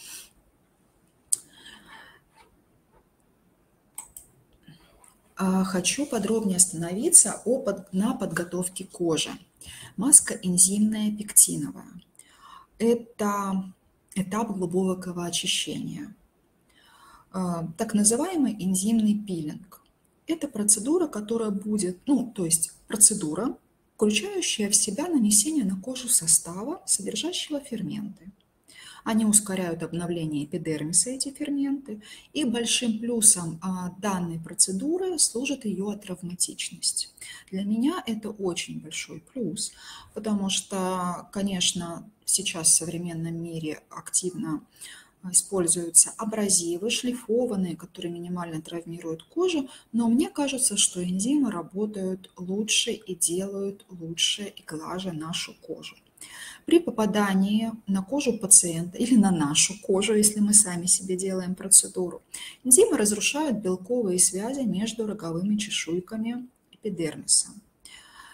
Хочу подробнее остановиться о под... на подготовке кожи. Маска энзимная пектиновая. Это этап глубокого очищения. Так называемый энзимный пилинг. Это процедура, которая будет, ну, то есть процедура, включающая в себя нанесение на кожу состава, содержащего ферменты. Они ускоряют обновление эпидермиса, эти ферменты, и большим плюсом данной процедуры служит ее атравматичность. Для меня это очень большой плюс, потому что, конечно, сейчас в современном мире активно используются абразивы, шлифованные, которые минимально травмируют кожу, но мне кажется, что энзимы работают лучше и делают лучше и глаже нашу кожу. При попадании на кожу пациента или на нашу кожу, если мы сами себе делаем процедуру, энзимы разрушают белковые связи между роговыми чешуйками эпидермиса.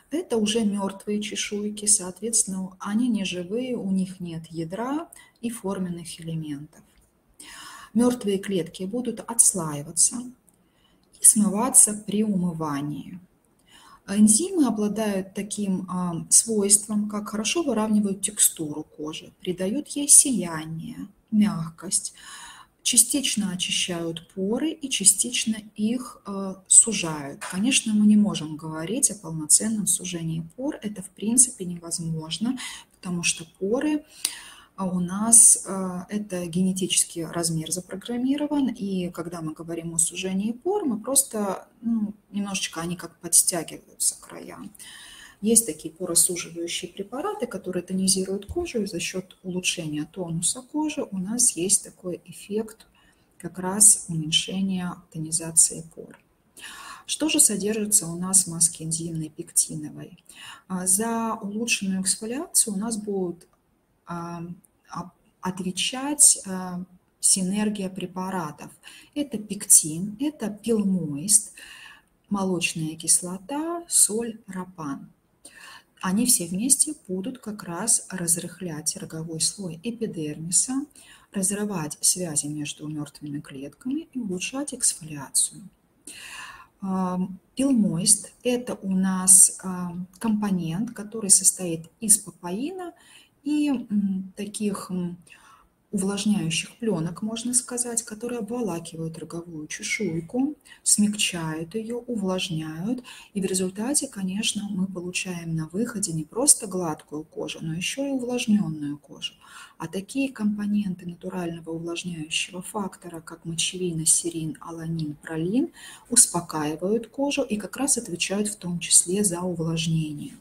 Это уже мертвые чешуйки, соответственно, они не живые, у них нет ядра и форменных элементов. Мертвые клетки будут отслаиваться и смываться при умывании. Энзимы обладают таким а, свойством, как хорошо выравнивают текстуру кожи, придают ей сияние, мягкость, частично очищают поры и частично их э, сужают. Конечно, мы не можем говорить о полноценном сужении пор, это в принципе невозможно, потому что поры а у нас э, это генетический размер запрограммирован, и когда мы говорим о сужении пор, мы просто ну, немножечко они как подстягиваются края. Есть такие поросуживающие препараты, которые тонизируют кожу, и за счет улучшения тонуса кожи у нас есть такой эффект как раз уменьшения тонизации пор. Что же содержится у нас в маске энзимной пектиновой? За улучшенную эксфолиацию у нас будут отвечать синергия препаратов. Это пектин, это пилмоист, молочная кислота, соль, рапан. Они все вместе будут как раз разрыхлять роговой слой эпидермиса, разрывать связи между мертвыми клетками и улучшать эксфолиацию. Пилмоист – это у нас компонент, который состоит из папаина и таких увлажняющих пленок, можно сказать, которые обволакивают роговую чешуйку, смягчают ее, увлажняют. И в результате, конечно, мы получаем на выходе не просто гладкую кожу, но еще и увлажненную кожу. А такие компоненты натурального увлажняющего фактора, как мочевина, серин, аланин, пролин, успокаивают кожу и как раз отвечают в том числе за увлажнение.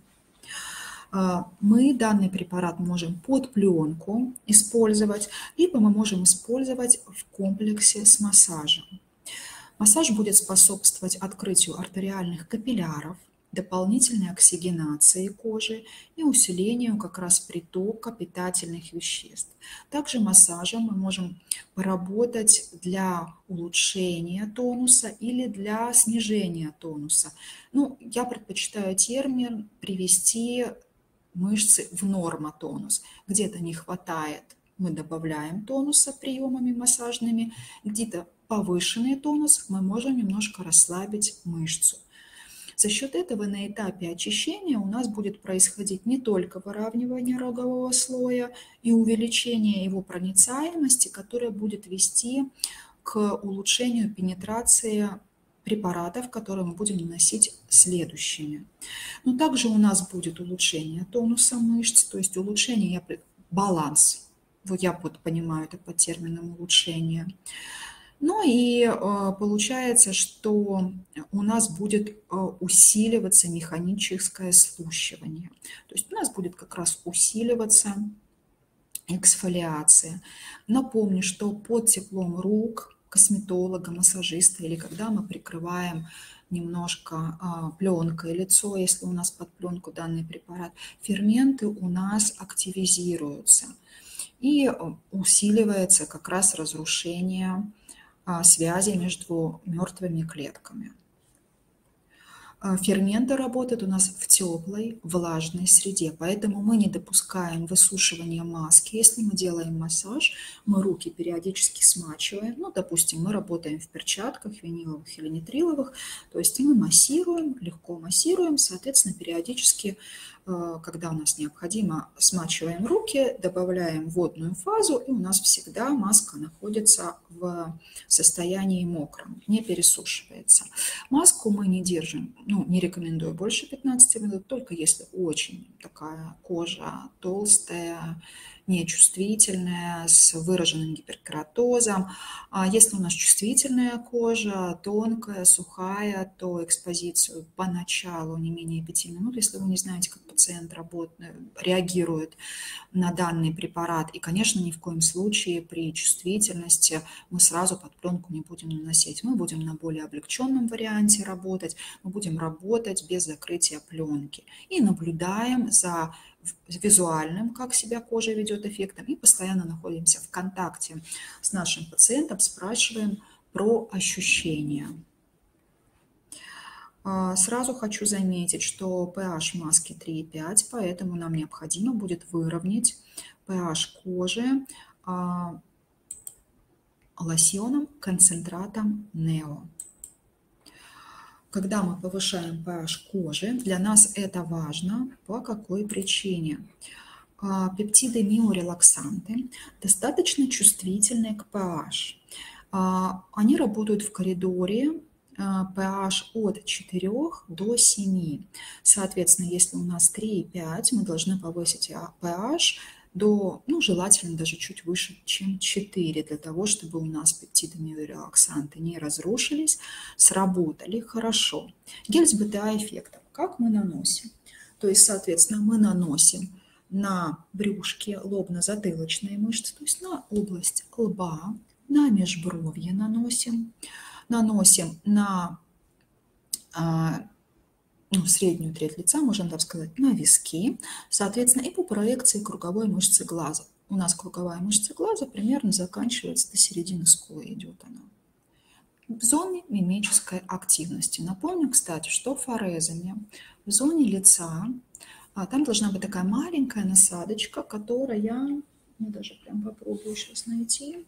Мы данный препарат можем под пленку использовать, либо мы можем использовать в комплексе с массажем. Массаж будет способствовать открытию артериальных капилляров, дополнительной оксигенации кожи и усилению как раз притока питательных веществ. Также массажем мы можем поработать для улучшения тонуса или для снижения тонуса. Ну, я предпочитаю термин привести мышцы в нормотонус. Где-то не хватает, мы добавляем тонуса приемами массажными, где-то повышенный тонус, мы можем немножко расслабить мышцу. За счет этого на этапе очищения у нас будет происходить не только выравнивание рогового слоя и увеличение его проницаемости, которое будет вести к улучшению пенетрации препаратов, которые мы будем наносить следующими. Но также у нас будет улучшение тонуса мышц, то есть улучшение, я, баланс. Вот я вот понимаю это под термином улучшение. Ну и э, получается, что у нас будет э, усиливаться механическое слущивание. То есть у нас будет как раз усиливаться эксфолиация. Напомню, что под теплом рук косметолога, массажиста или когда мы прикрываем немножко а, пленкой лицо, если у нас под пленку данный препарат, ферменты у нас активизируются и усиливается как раз разрушение а, связи между мертвыми клетками. Ферменты работают у нас в теплой, влажной среде, поэтому мы не допускаем высушивания маски. Если мы делаем массаж, мы руки периодически смачиваем. Ну, допустим, мы работаем в перчатках, виниловых или нитриловых, то есть мы массируем, легко массируем, соответственно, периодически, когда у нас необходимо, смачиваем руки, добавляем водную фазу, и у нас всегда маска находится в состоянии мокром, не пересушивается. Маску мы не держим, ну, не рекомендую больше пятнадцати минут, только если очень такая кожа толстая, нечувствительная, с выраженным гиперкератозом. А если у нас чувствительная кожа, тонкая, сухая, то экспозицию поначалу не менее пяти минут, если вы не знаете, как пациент работает, реагирует на данный препарат. И, конечно, ни в коем случае при чувствительности мы сразу под пленку не будем наносить. Мы будем на более облегченном варианте работать, мы будем работать без закрытия пленки. И наблюдаем за визуальным, как себя кожа ведет, эффектом, и постоянно находимся в контакте с нашим пациентом, спрашиваем про ощущения. А, Сразу хочу заметить, что pH маски три и пять, поэтому нам необходимо будет выровнять pH кожи а, лосьоном концентратом Нео. Когда мы повышаем pH кожи, для нас это важно. По какой причине? А, Пептиды миорелаксанты достаточно чувствительны к pH. А, Они работают в коридоре а, pH от четырёх до семи. Соответственно, если у нас три и пять, мы должны повысить а, pH до, ну, желательно даже чуть выше, чем четыре, для того, чтобы у нас пептиды миорелаксанты не разрушились, сработали хорошо. Гель с бэ тэ а-эффектом. Как мы наносим? То есть, соответственно, мы наносим на брюшке лобно-затылочные мышцы, то есть на область лба, на межбровье наносим, наносим на а, ну, среднюю треть лица, можем так сказать, на виски, соответственно, и по проекции круговой мышцы глаза. У нас круговая мышца глаза примерно заканчивается до середины скулы, идет она. В зоне мимической активности. Напомню, кстати, что форезами в зоне лица а, там должна быть такая маленькая насадочка, которая, я даже прям попробую сейчас найти,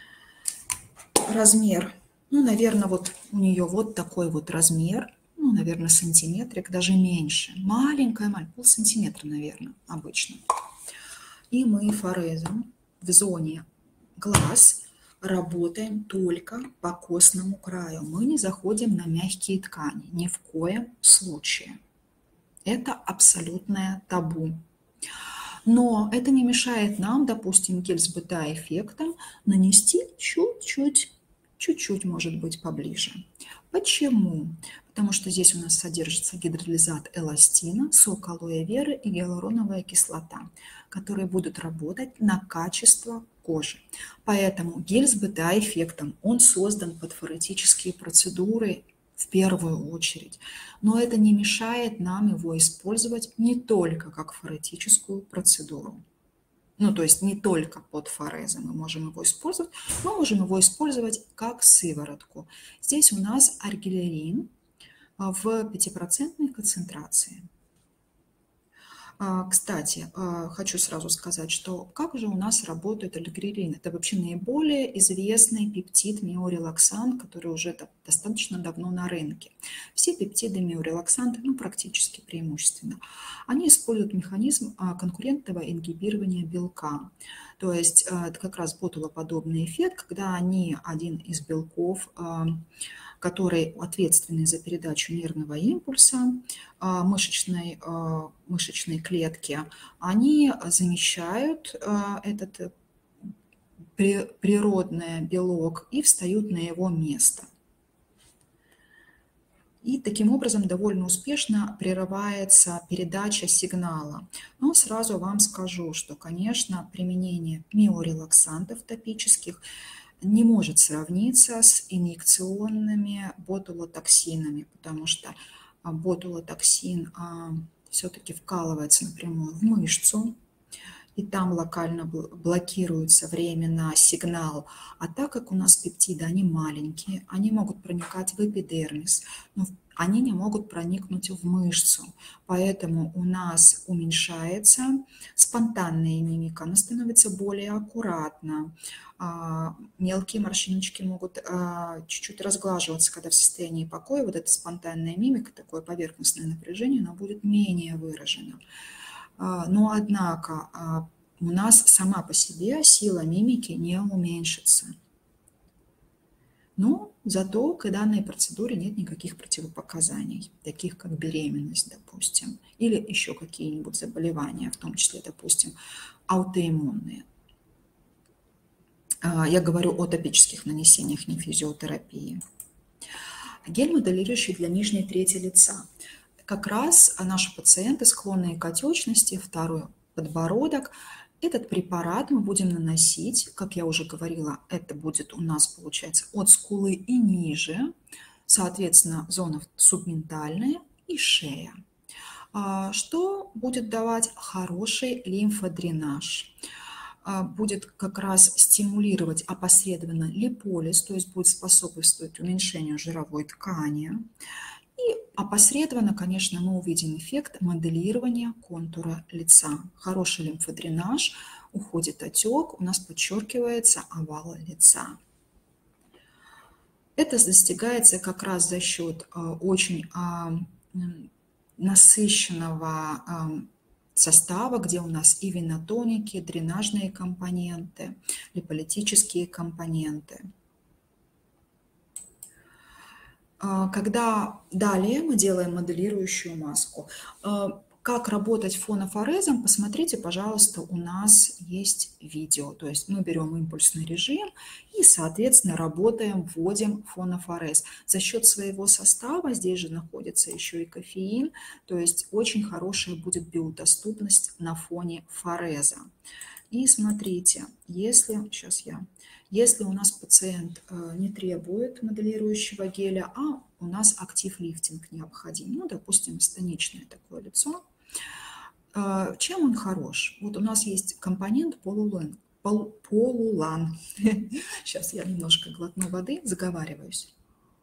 размер, ну, наверное, вот у нее вот такой вот размер, ну, наверное, сантиметрик, даже меньше. Маленькая, маленькая, полсантиметра, наверное, обычно. И мы форезом в зоне глаз работаем только по костному краю. Мы не заходим на мягкие ткани, ни в коем случае. Это абсолютное табу. Но это не мешает нам, допустим, гель с бэ тэ а-эффектом нанести чуть-чуть, чуть-чуть, может быть, поближе. Почему? Потому что здесь у нас содержится гидролизат эластина, сок алоэ веры и гиалуроновая кислота, которые будут работать на качество кожи. Поэтому гель с бэ тэ а-эффектом, он создан под форетические процедуры в первую очередь. Но это не мешает нам его использовать не только как форетическую процедуру. Ну, то есть не только под форезы мы можем его использовать, мы можем его использовать как сыворотку. Здесь у нас аргилярин в пятипроцентной концентрации. Кстати, хочу сразу сказать, что как же у нас работает аргилярин? Это вообще наиболее известный пептид миорелаксант, который уже достаточно давно на рынке. Все пептиды миорелаксанты, ну практически преимущественно, они используют механизм конкурентного ингибирования белка. То есть это как раз ботулоподобный эффект, когда они один из белков, который ответственный за передачу нервного импульса мышечной, мышечной клетки, они замещают этот природный белок и встают на его место. И таким образом довольно успешно прерывается передача сигнала. Но сразу вам скажу, что, конечно, применение миорелаксантов топических не может сравниться с инъекционными ботулотоксинами, потому что ботулотоксин все-таки вкалывается напрямую в мышцу, и там локально блокируется временно сигнал. А так как у нас пептиды, они маленькие, они могут проникать в эпидермис, но они не могут проникнуть в мышцу. Поэтому у нас уменьшается спонтанная мимика, она становится более аккуратна. Мелкие морщиночки могут чуть-чуть разглаживаться, когда в состоянии покоя вот эта спонтанная мимика, такое поверхностное напряжение, оно будет менее выражено. Но, однако, у нас сама по себе сила мимики не уменьшится. Но зато к данной процедуре нет никаких противопоказаний, таких как беременность, допустим, или еще какие-нибудь заболевания, в том числе, допустим, аутоиммунные. Я говорю о топических нанесениях, не физиотерапии. Гель, моделирующий для нижней трети лица. Как раз наши пациенты, склонные к отечности, второй подбородок, этот препарат мы будем наносить, как я уже говорила, это будет у нас, получается, от скулы и ниже, соответственно, зона субментальная и шея, что будет давать хороший лимфодренаж. Будет как раз стимулировать опосредованно липолиз, то есть будет способствовать уменьшению жировой ткани. И опосредованно, конечно, мы увидим эффект моделирования контура лица. Хороший лимфодренаж, уходит отек, у нас подчеркивается овал лица. Это достигается как раз за счет очень насыщенного состава, где у нас и венотоники, дренажные компоненты, липолитические компоненты. Когда далее мы делаем моделирующую маску. Как работать фонофорезом, посмотрите, пожалуйста, у нас есть видео. То есть мы берем импульсный режим и, соответственно, работаем, вводим фонофорез. За счет своего состава, здесь же находится еще и кофеин, то есть очень хорошая будет биодоступность на фоне фореза. И смотрите, если, сейчас я, если у нас пациент не требует моделирующего геля, а у нас актив-лифтинг необходим, ну, допустим, станичное такое лицо, чем он хорош? Вот у нас есть компонент полулан. Пол, полулан. Сейчас я немножко глотну воды, заговариваюсь.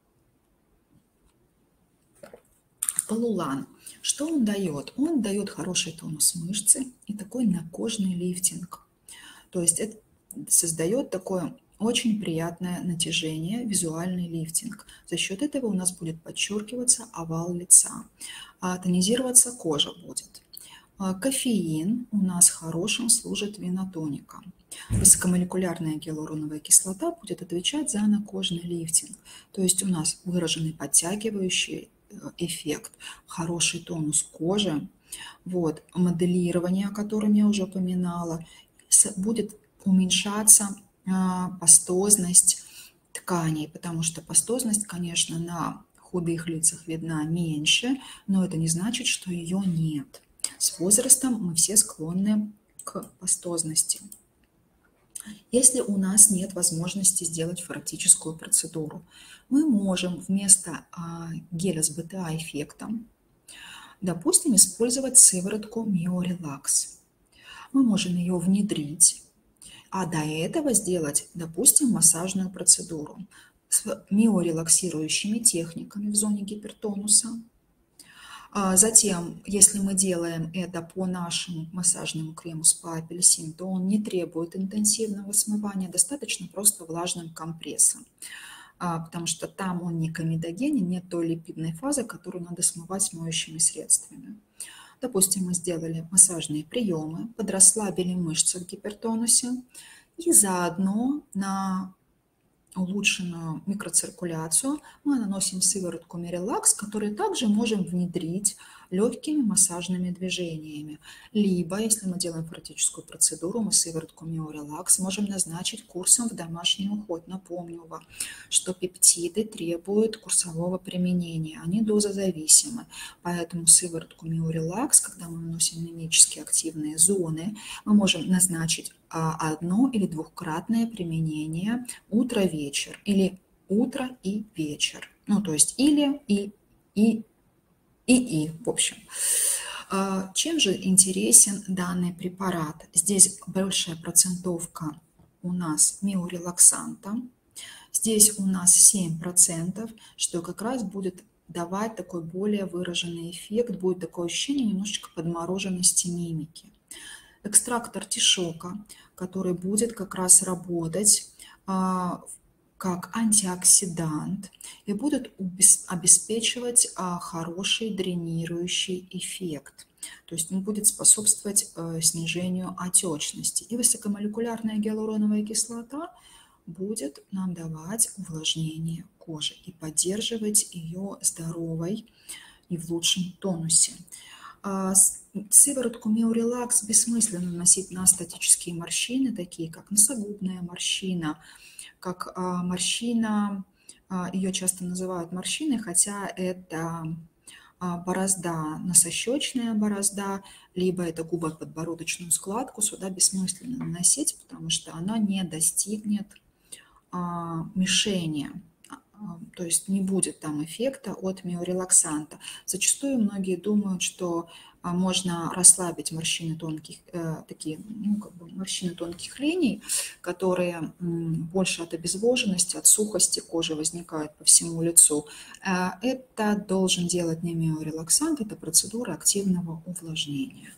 Полулан. Что он дает? Он дает хороший тонус мышцы и такой накожный лифтинг. То есть это создает такое очень приятное натяжение, визуальный лифтинг. За счет этого у нас будет подчеркиваться овал лица, а тонизироваться кожа будет. Кофеин у нас хорошим служит венотоником. Высокомолекулярная гиалуроновая кислота будет отвечать за накожный лифтинг. То есть у нас выраженный подтягивающий эффект, хороший тонус кожи, вот, моделирование, о котором я уже упоминала, будет уменьшаться пастозность тканей, потому что пастозность, конечно, на худых лицах видна меньше, но это не значит, что ее нет. С возрастом мы все склонны к пастозности. Если у нас нет возможности сделать форактическую процедуру, мы можем вместо геля с бэ тэ а-эффектом, допустим, использовать сыворотку Mio-Relax. Мы можем ее внедрить, а до этого сделать, допустим, массажную процедуру с миорелаксирующими техниками в зоне гипертонуса. Затем, если мы делаем это по нашему массажному крему спа-апельсин, то он не требует интенсивного смывания, достаточно просто влажным компрессом, потому что там он не комедогенен, нет той липидной фазы, которую надо смывать моющими средствами. Допустим, мы сделали массажные приемы, подрасслабили мышцы в гипертонусе и заодно на улучшенную микроциркуляцию мы наносим сыворотку Mio-Relax, которую также можем внедрить легкими массажными движениями. Либо, если мы делаем форактическую процедуру, мы сыворотку Mio-Relax можем назначить курсом в домашний уход. Напомню вам, что пептиды требуют курсового применения, они дозозависимы. Поэтому сыворотку Mio-Relax, когда мы наносим мимически активные зоны, мы можем назначить одно- или двухкратное применение утро-вечер или утро и вечер. Ну, то есть или и и и и, в общем. Чем же интересен данный препарат? Здесь большая процентовка у нас миорелаксанта. Здесь у нас семь процентов, что как раз будет давать такой более выраженный эффект, будет такое ощущение немножечко подмороженности мимики. Экстракт артишока, который будет как раз работать как антиоксидант и будет обеспечивать хороший дренирующий эффект. То есть он будет способствовать снижению отечности. И высокомолекулярная гиалуроновая кислота будет нам давать увлажнение кожи и поддерживать ее здоровой и в лучшем тонусе. Сыворотку Mio-Relax бессмысленно наносить на статические морщины, такие как носогубная морщина, как морщина, ее часто называют морщиной, хотя это борозда, носощечная борозда, либо это губоподбородочную складку, сюда бессмысленно наносить, потому что она не достигнет мишени, то есть не будет там эффекта от миорелаксанта. Зачастую многие думают, что можно расслабить морщины тонких, такие, ну, как бы морщины тонких линий, которые больше от обезвоженности, от сухости кожи возникают по всему лицу. Это должен делать не миорелаксант, это процедура активного увлажнения.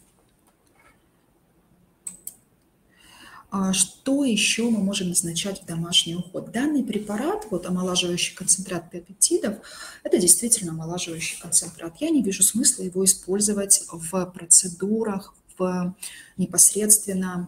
Что еще мы можем назначать в домашний уход? Данный препарат, вот омолаживающий концентрат пептидов, это действительно омолаживающий концентрат. Я не вижу смысла его использовать в процедурах, в непосредственно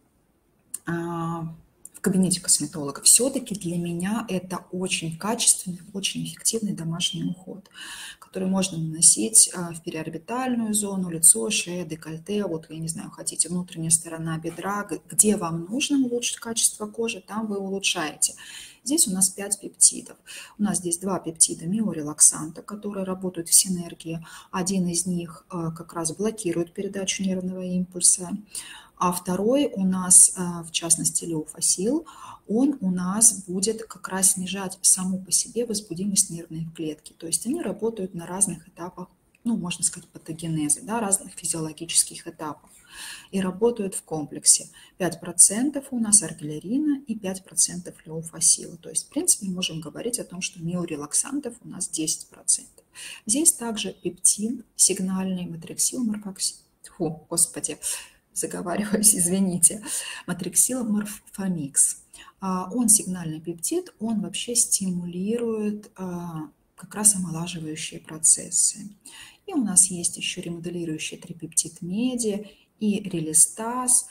в кабинете косметолога. Все-таки для меня это очень качественный, очень эффективный домашний уход, который можно наносить в периорбитальную зону, лицо, шея, декольте. Вот, я не знаю, хотите внутренняя сторона бедра, где вам нужно улучшить качество кожи, там вы улучшаете. Здесь у нас пять пептидов. У нас здесь два пептида миорелаксанта, которые работают в синергии. Один из них как раз блокирует передачу нервного импульса. А второй у нас, в частности, леофасил, он у нас будет как раз снижать саму по себе возбудимость нервной клетки. То есть они работают на разных этапах, ну, можно сказать, патогенеза, да, разных физиологических этапах. И работают в комплексе. пять процентов у нас аргиллерина и пять процентов леофасила. То есть, в принципе, мы можем говорить о том, что миорелаксантов у нас десять процентов. Здесь также пептин, сигнальный матриксил, морфоксил. Фу, господи. Заговариваюсь, извините, матриксил морфомикс. Он сигнальный пептид, он вообще стимулирует как раз омолаживающие процессы. И у нас есть еще ремоделирующий трипептид меди и релистаз.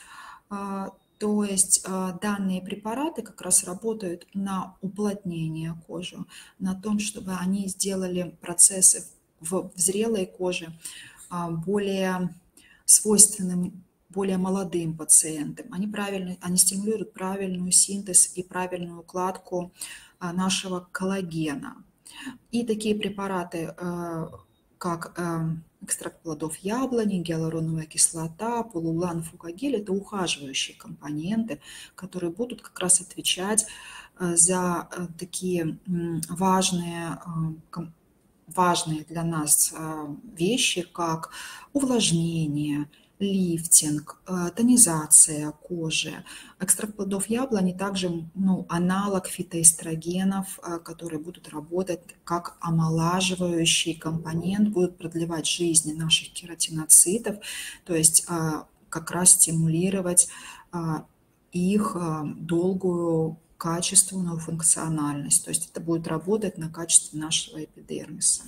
То есть данные препараты как раз работают на уплотнение кожи, на том, чтобы они сделали процессы в зрелой коже более свойственным более молодым пациентам. Они, правильно, они стимулируют правильную синтез и правильную укладку нашего коллагена. И такие препараты, как экстракт плодов яблони, гиалуроновая кислота, полулан, фукагель, это ухаживающие компоненты, которые будут как раз отвечать за такие важные важные для нас вещи, как увлажнение, лифтинг, тонизация кожи. Экстракт плодов яблони также, ну, аналог фитоэстрогенов, которые будут работать как омолаживающий компонент, будут продлевать жизнь наших кератиноцитов, то есть как раз стимулировать их долгую качественную функциональность. То есть это будет работать на качестве нашего эпидермиса.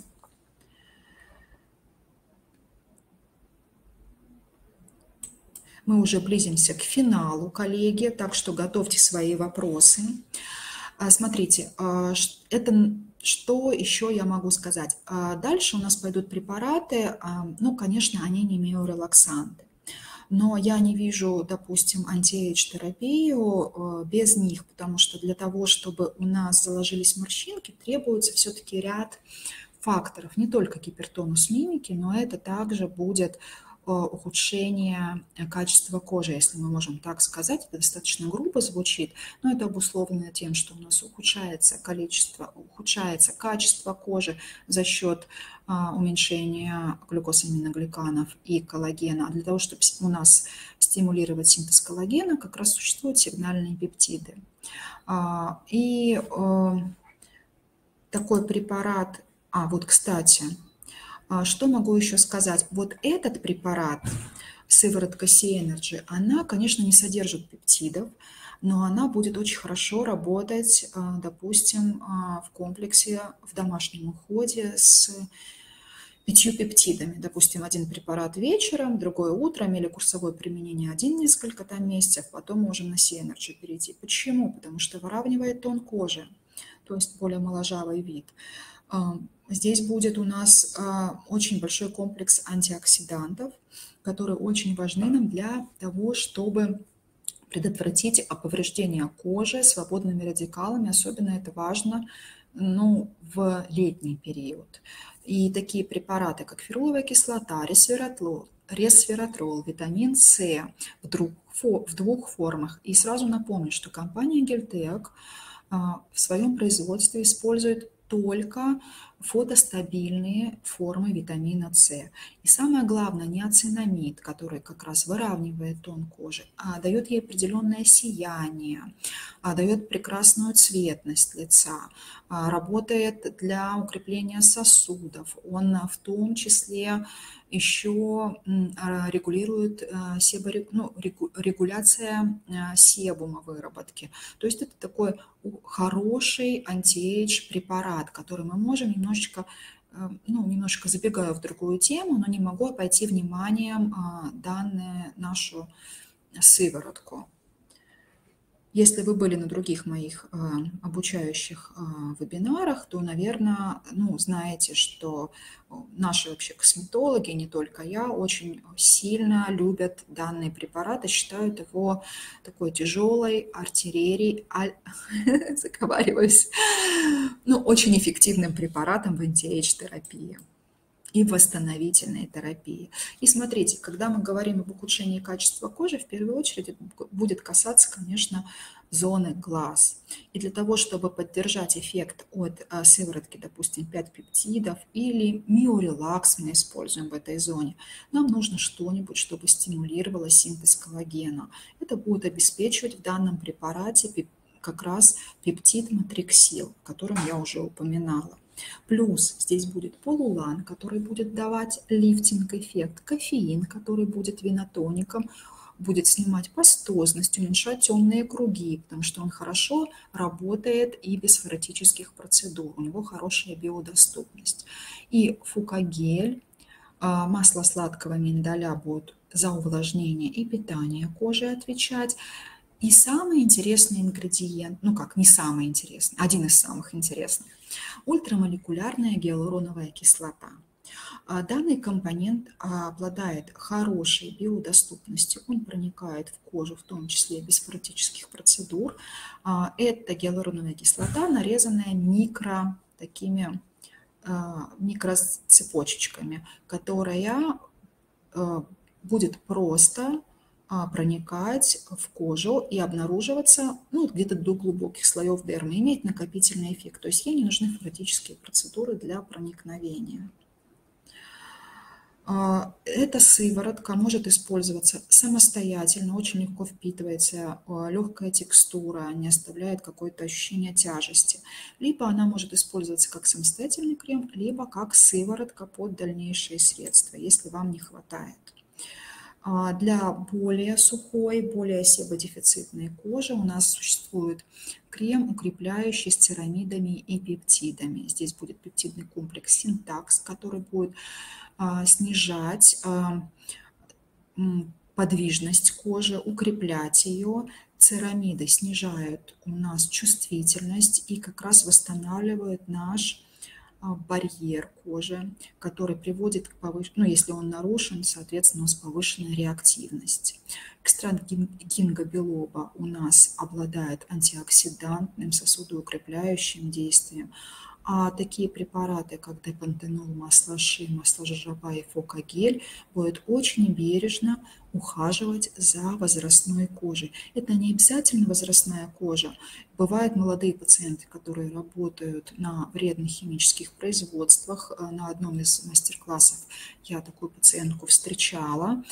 Мы уже близимся к финалу, коллеги, так что готовьте свои вопросы. Смотрите, это что еще я могу сказать? Дальше у нас пойдут препараты, ну, конечно, они не миорелаксанты. Но я не вижу, допустим, анти-эйдж-терапию без них, потому что для того, чтобы у нас заложились морщинки, требуется все-таки ряд факторов. Не только гипертонус мимики, но это также будет ухудшение качества кожи, если мы можем так сказать. Это достаточно грубо звучит, но это обусловлено тем, что у нас ухудшается количество, ухудшается качество кожи за счет уменьшения глюкозаминогликанов и коллагена. А для того, чтобы у нас стимулировать синтез коллагена, как раз существуют сигнальные пептиды. И такой препарат, а вот, кстати, что могу еще сказать? Вот этот препарат, сыворотка Си-Энерджи, она, конечно, не содержит пептидов, но она будет очень хорошо работать, допустим, в комплексе в домашнем уходе с пятью пептидами. Допустим, один препарат вечером, другой утром или курсовое применение один несколько там месяцев, потом можем на Си-Энерджи перейти. Почему? Потому что выравнивает тон кожи, то есть более моложавый вид. Здесь будет у нас очень большой комплекс антиоксидантов, которые очень важны нам для того, чтобы предотвратить повреждение кожи свободными радикалами. Особенно это важно, ну, в летний период. И такие препараты, как феруловая кислота, ресвератрол, ресвератрол, витамин С в двух, в двух формах. И сразу напомню, что компания Гельтек в своем производстве использует только фотостабильные формы витамина С. И самое главное, неоцинамид, который как раз выравнивает тон кожи, а дает ей определенное сияние, а дает прекрасную цветность лица, а работает для укрепления сосудов. Он в том числе еще регулирует себорегу- ну, регуляция себума выработки. То есть это такой хороший анти-эйдж препарат, который мы можем немножечко, ну, немножко забегаю в другую тему, но не могу обойти вниманием данную нашу сыворотку. Если вы были на других моих э, обучающих э, вебинарах, то, наверное, ну, знаете, что наши вообще косметологи, не только я, очень сильно любят данные препараты, считают его такой тяжелой артиллерией, аль... заговариваюсь, ну, очень эффективным препаратом в анти-эйдж-терапии и восстановительной терапии. И смотрите, когда мы говорим об ухудшении качества кожи, в первую очередь это будет касаться, конечно, зоны глаз. И для того, чтобы поддержать эффект от а, сыворотки, допустим, пять пептидов или миорелакс мы используем в этой зоне, нам нужно что-нибудь, чтобы стимулировало синтез коллагена. Это будет обеспечивать в данном препарате как раз пептид матриксил, о котором я уже упоминала. Плюс здесь будет полулан, который будет давать лифтинг-эффект, кофеин, который будет венотоником, будет снимать пастозность, уменьшать темные круги, потому что он хорошо работает и без ферротических процедур, у него хорошая биодоступность. И фукагель, масло сладкого миндаля будет за увлажнение и питание кожи отвечать. И самый интересный ингредиент, ну как, не самый интересный, один из самых интересных, ультрамолекулярная гиалуроновая кислота. Данный компонент обладает хорошей биодоступностью, он проникает в кожу, в том числе без ферротических процедур. Это гиалуроновая кислота, нарезанная микро, такими микроцепочечками, которая будет просто проникать в кожу и обнаруживаться ну, где-то до глубоких слоев дермы, иметь накопительный эффект. То есть ей не нужны ферротические процедуры для проникновения. Эта сыворотка может использоваться самостоятельно, очень легко впитывается, легкая текстура, не оставляет какое-то ощущение тяжести. Либо она может использоваться как самостоятельный крем, либо как сыворотка под дальнейшие средства, если вам не хватает. Для более сухой, более себодефицитной кожи у нас существует крем, укрепляющий с церамидами и пептидами. Здесь будет пептидный комплекс Синтакс, который будет а, снижать а, подвижность кожи, укреплять ее. Церамиды снижают у нас чувствительность и как раз восстанавливают наш барьер кожи, который приводит к повышенной, ну, если он нарушен, соответственно, с повышенной реактивностью. Экстракт гинго билоба у нас обладает антиоксидантным, сосудоукрепляющим действием, а такие препараты, как депантенол, масло ши, масло жожоба и фокагель, будут очень бережно ухаживать за возрастной кожей. Это не обязательно возрастная кожа. Бывают молодые пациенты, которые работают на вредных химических производствах. На одном из мастер-классов я такую пациентку встречала,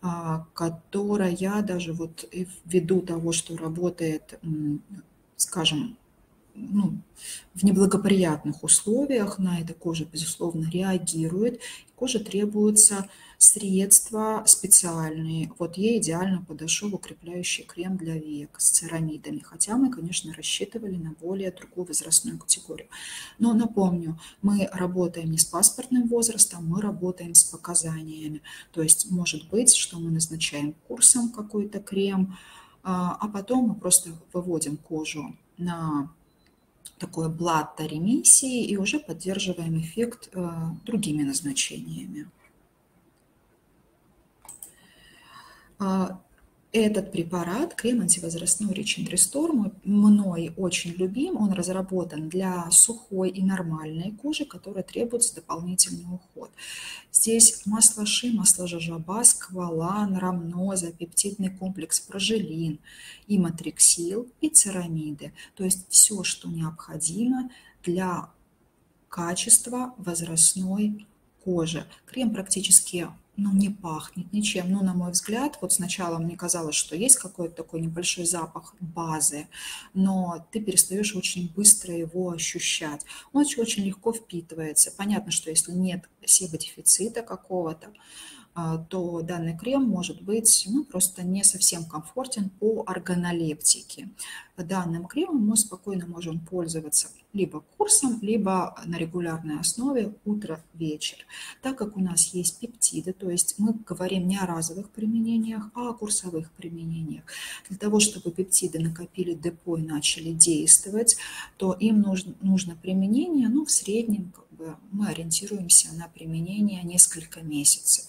которая даже вот ввиду того, что работает, скажем, ну, в неблагоприятных условиях на это кожа, безусловно, реагирует. Коже требуются средства специальные. Вот ей идеально подошел укрепляющий крем для век с церамидами, хотя мы, конечно, рассчитывали на более другую возрастную категорию. Но напомню, мы работаем не с паспортным возрастом, мы работаем с показаниями. То есть может быть, что мы назначаем курсом какой-то крем, а потом мы просто выводим кожу на такое блатто ремиссии и уже поддерживаем эффект э, другими назначениями. Этот препарат, крем антивозрастной Rich and Restore, мной очень любим. Он разработан для сухой и нормальной кожи, которая требуется дополнительный уход. Здесь масло ши, масло жожоба, сквалан, рамноза, пептидный комплекс прожелин, иматриксил и церамиды. То есть все, что необходимо для качества возрастной кожи. Крем практически ну, не пахнет ничем. Ну, на мой взгляд, вот сначала мне казалось, что есть какой-то такой небольшой запах базы, но ты перестаешь очень быстро его ощущать. Он очень, очень легко впитывается. Понятно, что если нет себодефицита какого-то, то данный крем может быть ну, просто не совсем комфортен по органолептике. Данным кремом мы спокойно можем пользоваться либо курсом, либо на регулярной основе утро-вечер. Так как у нас есть пептиды, то есть мы говорим не о разовых применениях, а о курсовых применениях. Для того, чтобы пептиды накопили депо и начали действовать, то им нужно, нужно применение, ну, в среднем как бы, мы ориентируемся на применение несколько месяцев.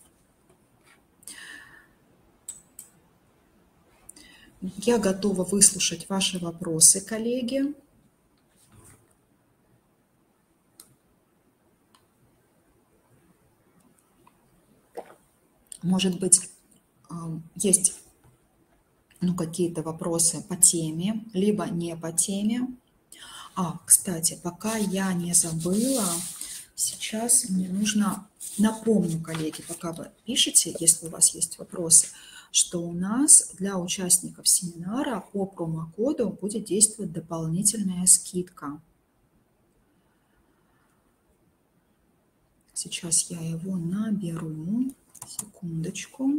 Я готова выслушать ваши вопросы, коллеги. Может быть, есть ну, какие-то вопросы по теме, либо не по теме. А, кстати, пока я не забыла, сейчас мне нужно, напомню, коллеги, пока вы пишете, если у вас есть вопросы, что у нас для участников семинара по промокоду будет действовать дополнительная скидка. Сейчас я его наберу. Секундочку.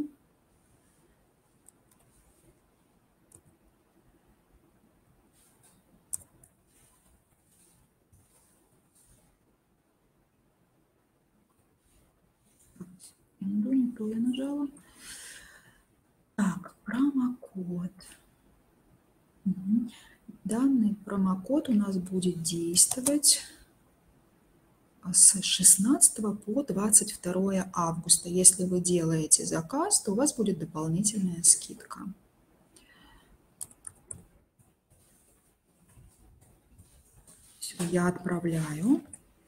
Секунду, не то я нажала. Так, промокод. Угу. Данный промокод у нас будет действовать с шестнадцатого по двадцать второе августа. Если вы делаете заказ, то у вас будет дополнительная скидка. Все, я отправляю.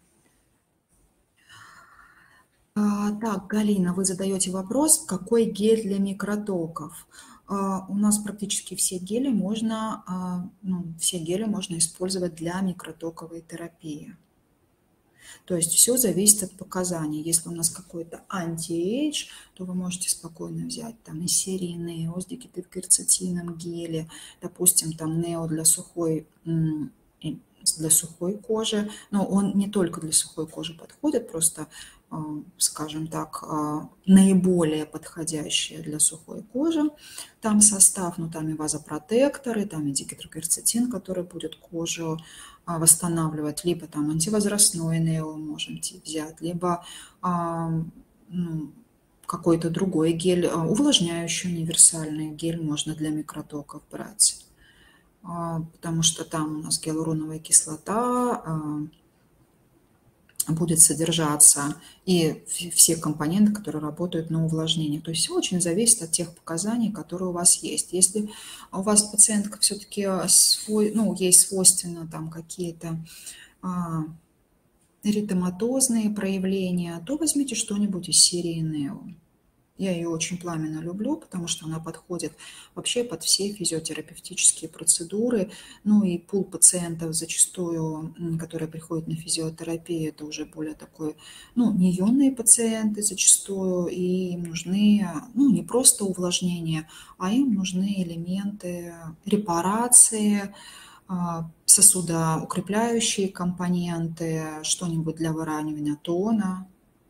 А, так, Галина, вы задаете вопрос, какой гель для микротоков? А, у нас практически все гели можно, а, ну, все гели можно использовать для микротоковой терапии. То есть все зависит от показаний. Если у нас какой-то анти-эйдж, то вы можете спокойно взять там из серии Нео с дикитривкерцетином гели, допустим, там Нео для сухой, для сухой кожи, но он не только для сухой кожи подходит, просто, скажем так, наиболее подходящие для сухой кожи. Там состав, ну там и вазопротекторы, там и дикитривкерцетин, который будет кожу восстанавливать, либо там антивозрастной Нео можем взять, либо ну, какой-то другой гель, увлажняющий универсальный гель можно для микротоков брать, потому что там у нас гиалуроновая кислота будет содержаться и все компоненты, которые работают на увлажнение. То есть все очень зависит от тех показаний, которые у вас есть. Если у вас пациентка все-таки свой, ну, ей свойственно там какие-то а, эритематозные проявления, то возьмите что-нибудь из серии Нео. Я ее очень пламенно люблю, потому что она подходит вообще под все физиотерапевтические процедуры. Ну и пул пациентов зачастую, которые приходят на физиотерапию, это уже более такой, ну, не юные пациенты зачастую, и им нужны, ну, не просто увлажнение, а им нужны элементы репарации, сосудоукрепляющие компоненты, что-нибудь для выравнивания тона.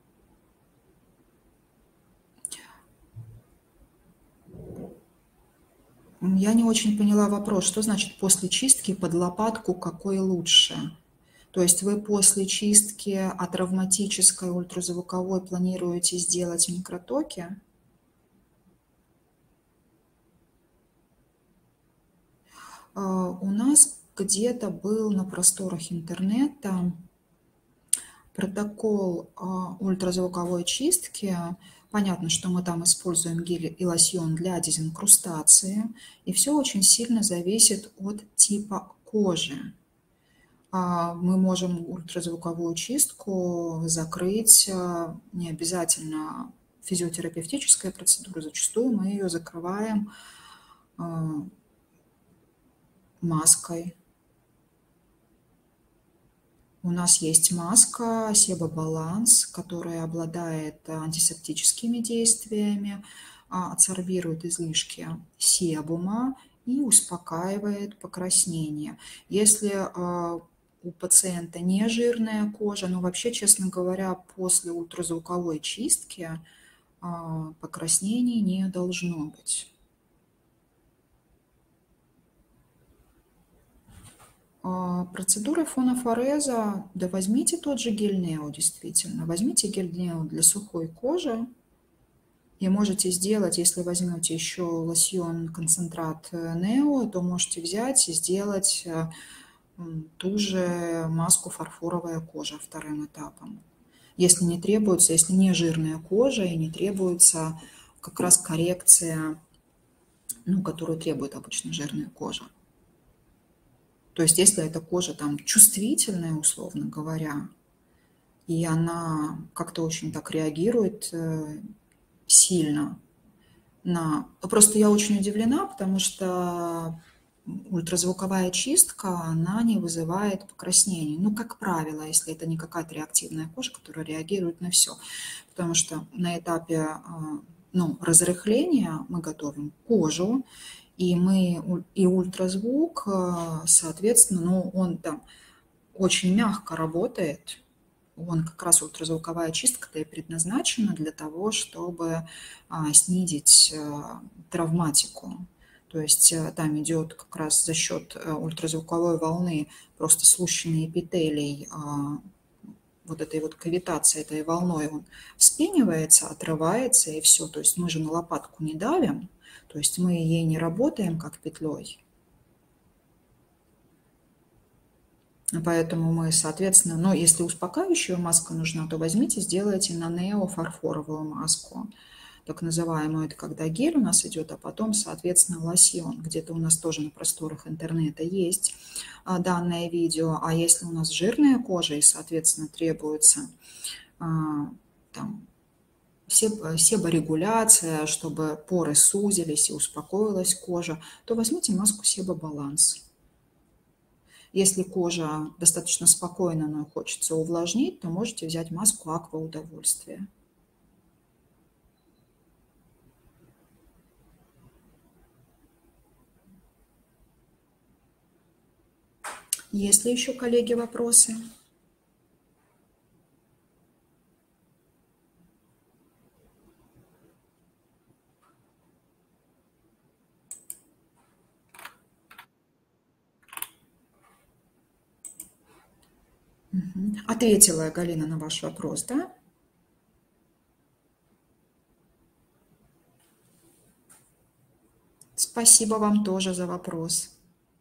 Я не очень поняла вопрос, что значит после чистки под лопатку какой лучше? То есть вы после чистки от травматической ультразвуковой планируете сделать микротоки? У нас где-то был на просторах интернета протокол ультразвуковой чистки, Понятно, что мы там используем гель и лосьон для дезинкрустации, и все очень сильно зависит от типа кожи. А, Мы можем ультразвуковую чистку закрыть, а, не обязательно физиотерапевтическая процедура, зачастую мы ее закрываем а, маской. У нас есть маска Себобаланс, которая обладает антисептическими действиями, а, адсорбирует излишки себума и успокаивает покраснение. Если а, у пациента не жирная кожа, но вообще, честно говоря, после ультразвуковой чистки а, покраснений не должно быть. А, Процедура фонофореза, да возьмите тот же гель Нео, действительно. Возьмите гель Нео для сухой кожи и можете сделать, если возьмете еще лосьон концентрат э, Нео, то можете взять и сделать э, м, ту же маску фарфоровая кожа вторым этапом. Если не требуется, если не жирная кожа и не требуется как раз коррекция, ну, которую требует обычно жирная кожа. То есть если эта кожа там чувствительная, условно говоря, и она как-то очень так реагирует э, сильно на... Просто я очень удивлена, потому что ультразвуковая чистка, она не вызывает покраснений. Ну, как правило, если это не какая-то реактивная кожа, которая реагирует на все. Потому что на этапе а, ну, разрыхления мы готовим кожу, и мы и ультразвук, а, соответственно, ну, он там очень мягко работает. Он как раз ультразвуковая чистка-то и предназначена для того, чтобы а, снизить а, травматику. То есть а, там идет как раз за счет а, ультразвуковой волны просто слущенный эпителий, а, вот этой вот кавитации, этой волной он вспенивается, отрывается и все. То есть мы же на лопатку не давим, то есть мы ей не работаем как петлей. Поэтому мы, соответственно, ну, если успокаивающая маска нужна, то возьмите, сделайте на Нео фарфоровую маску, так называемую. Это когда гель у нас идет, а потом, соответственно, лосьон. Где-то у нас тоже на просторах интернета есть а, данное видео. А если у нас жирная кожа и, соответственно, требуется а, там, себорегуляция, чтобы поры сузились и успокоилась кожа, то возьмите маску Себобаланс. Если кожа достаточно спокойна, но хочется увлажнить, то можете взять маску Аква Удовольствие. Есть ли еще, коллеги, вопросы? Угу. Ответила я, Галина, на ваш вопрос, да? Спасибо вам тоже за вопрос.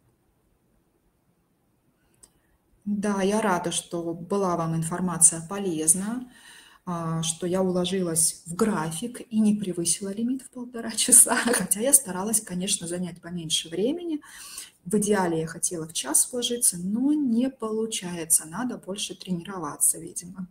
Да, я рада, что была вам информация полезна, а, что я уложилась в график и не превысила лимит в полтора часа, хотя я старалась, конечно, занять поменьше времени. В идеале я хотела в час вложиться, но не получается, надо больше тренироваться, видимо.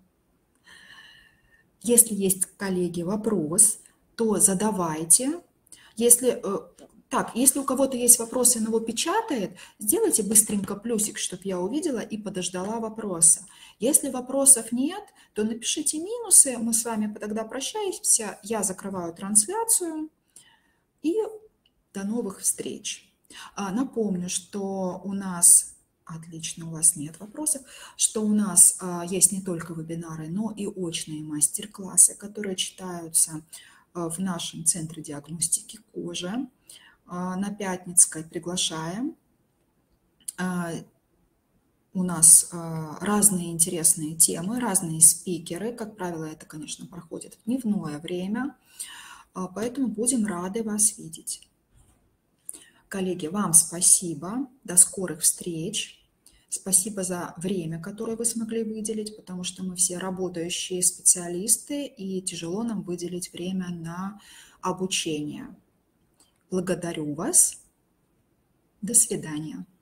Если есть, коллеги, вопрос, то задавайте. Если, э, так, если у кого-то есть вопросы, он его печатает, сделайте быстренько плюсик, чтобы я увидела и подождала вопроса. Если вопросов нет, то напишите минусы, мы с вами тогда прощаемся, я закрываю трансляцию и до новых встреч. А, Напомню, что у нас, отлично, у вас нет вопросов, что у нас а, есть не только вебинары, но и очные мастер-классы, которые читаются а, в нашем центре диагностики кожи а, на Пятницкой. Приглашаем. А, У нас а, разные интересные темы, разные спикеры. Как правило, это, конечно, проходит в дневное время, а, поэтому будем рады вас видеть. Коллеги, вам спасибо. До скорых встреч. Спасибо за время, которое вы смогли выделить, потому что мы все работающие специалисты, и тяжело нам выделить время на обучение. Благодарю вас. До свидания.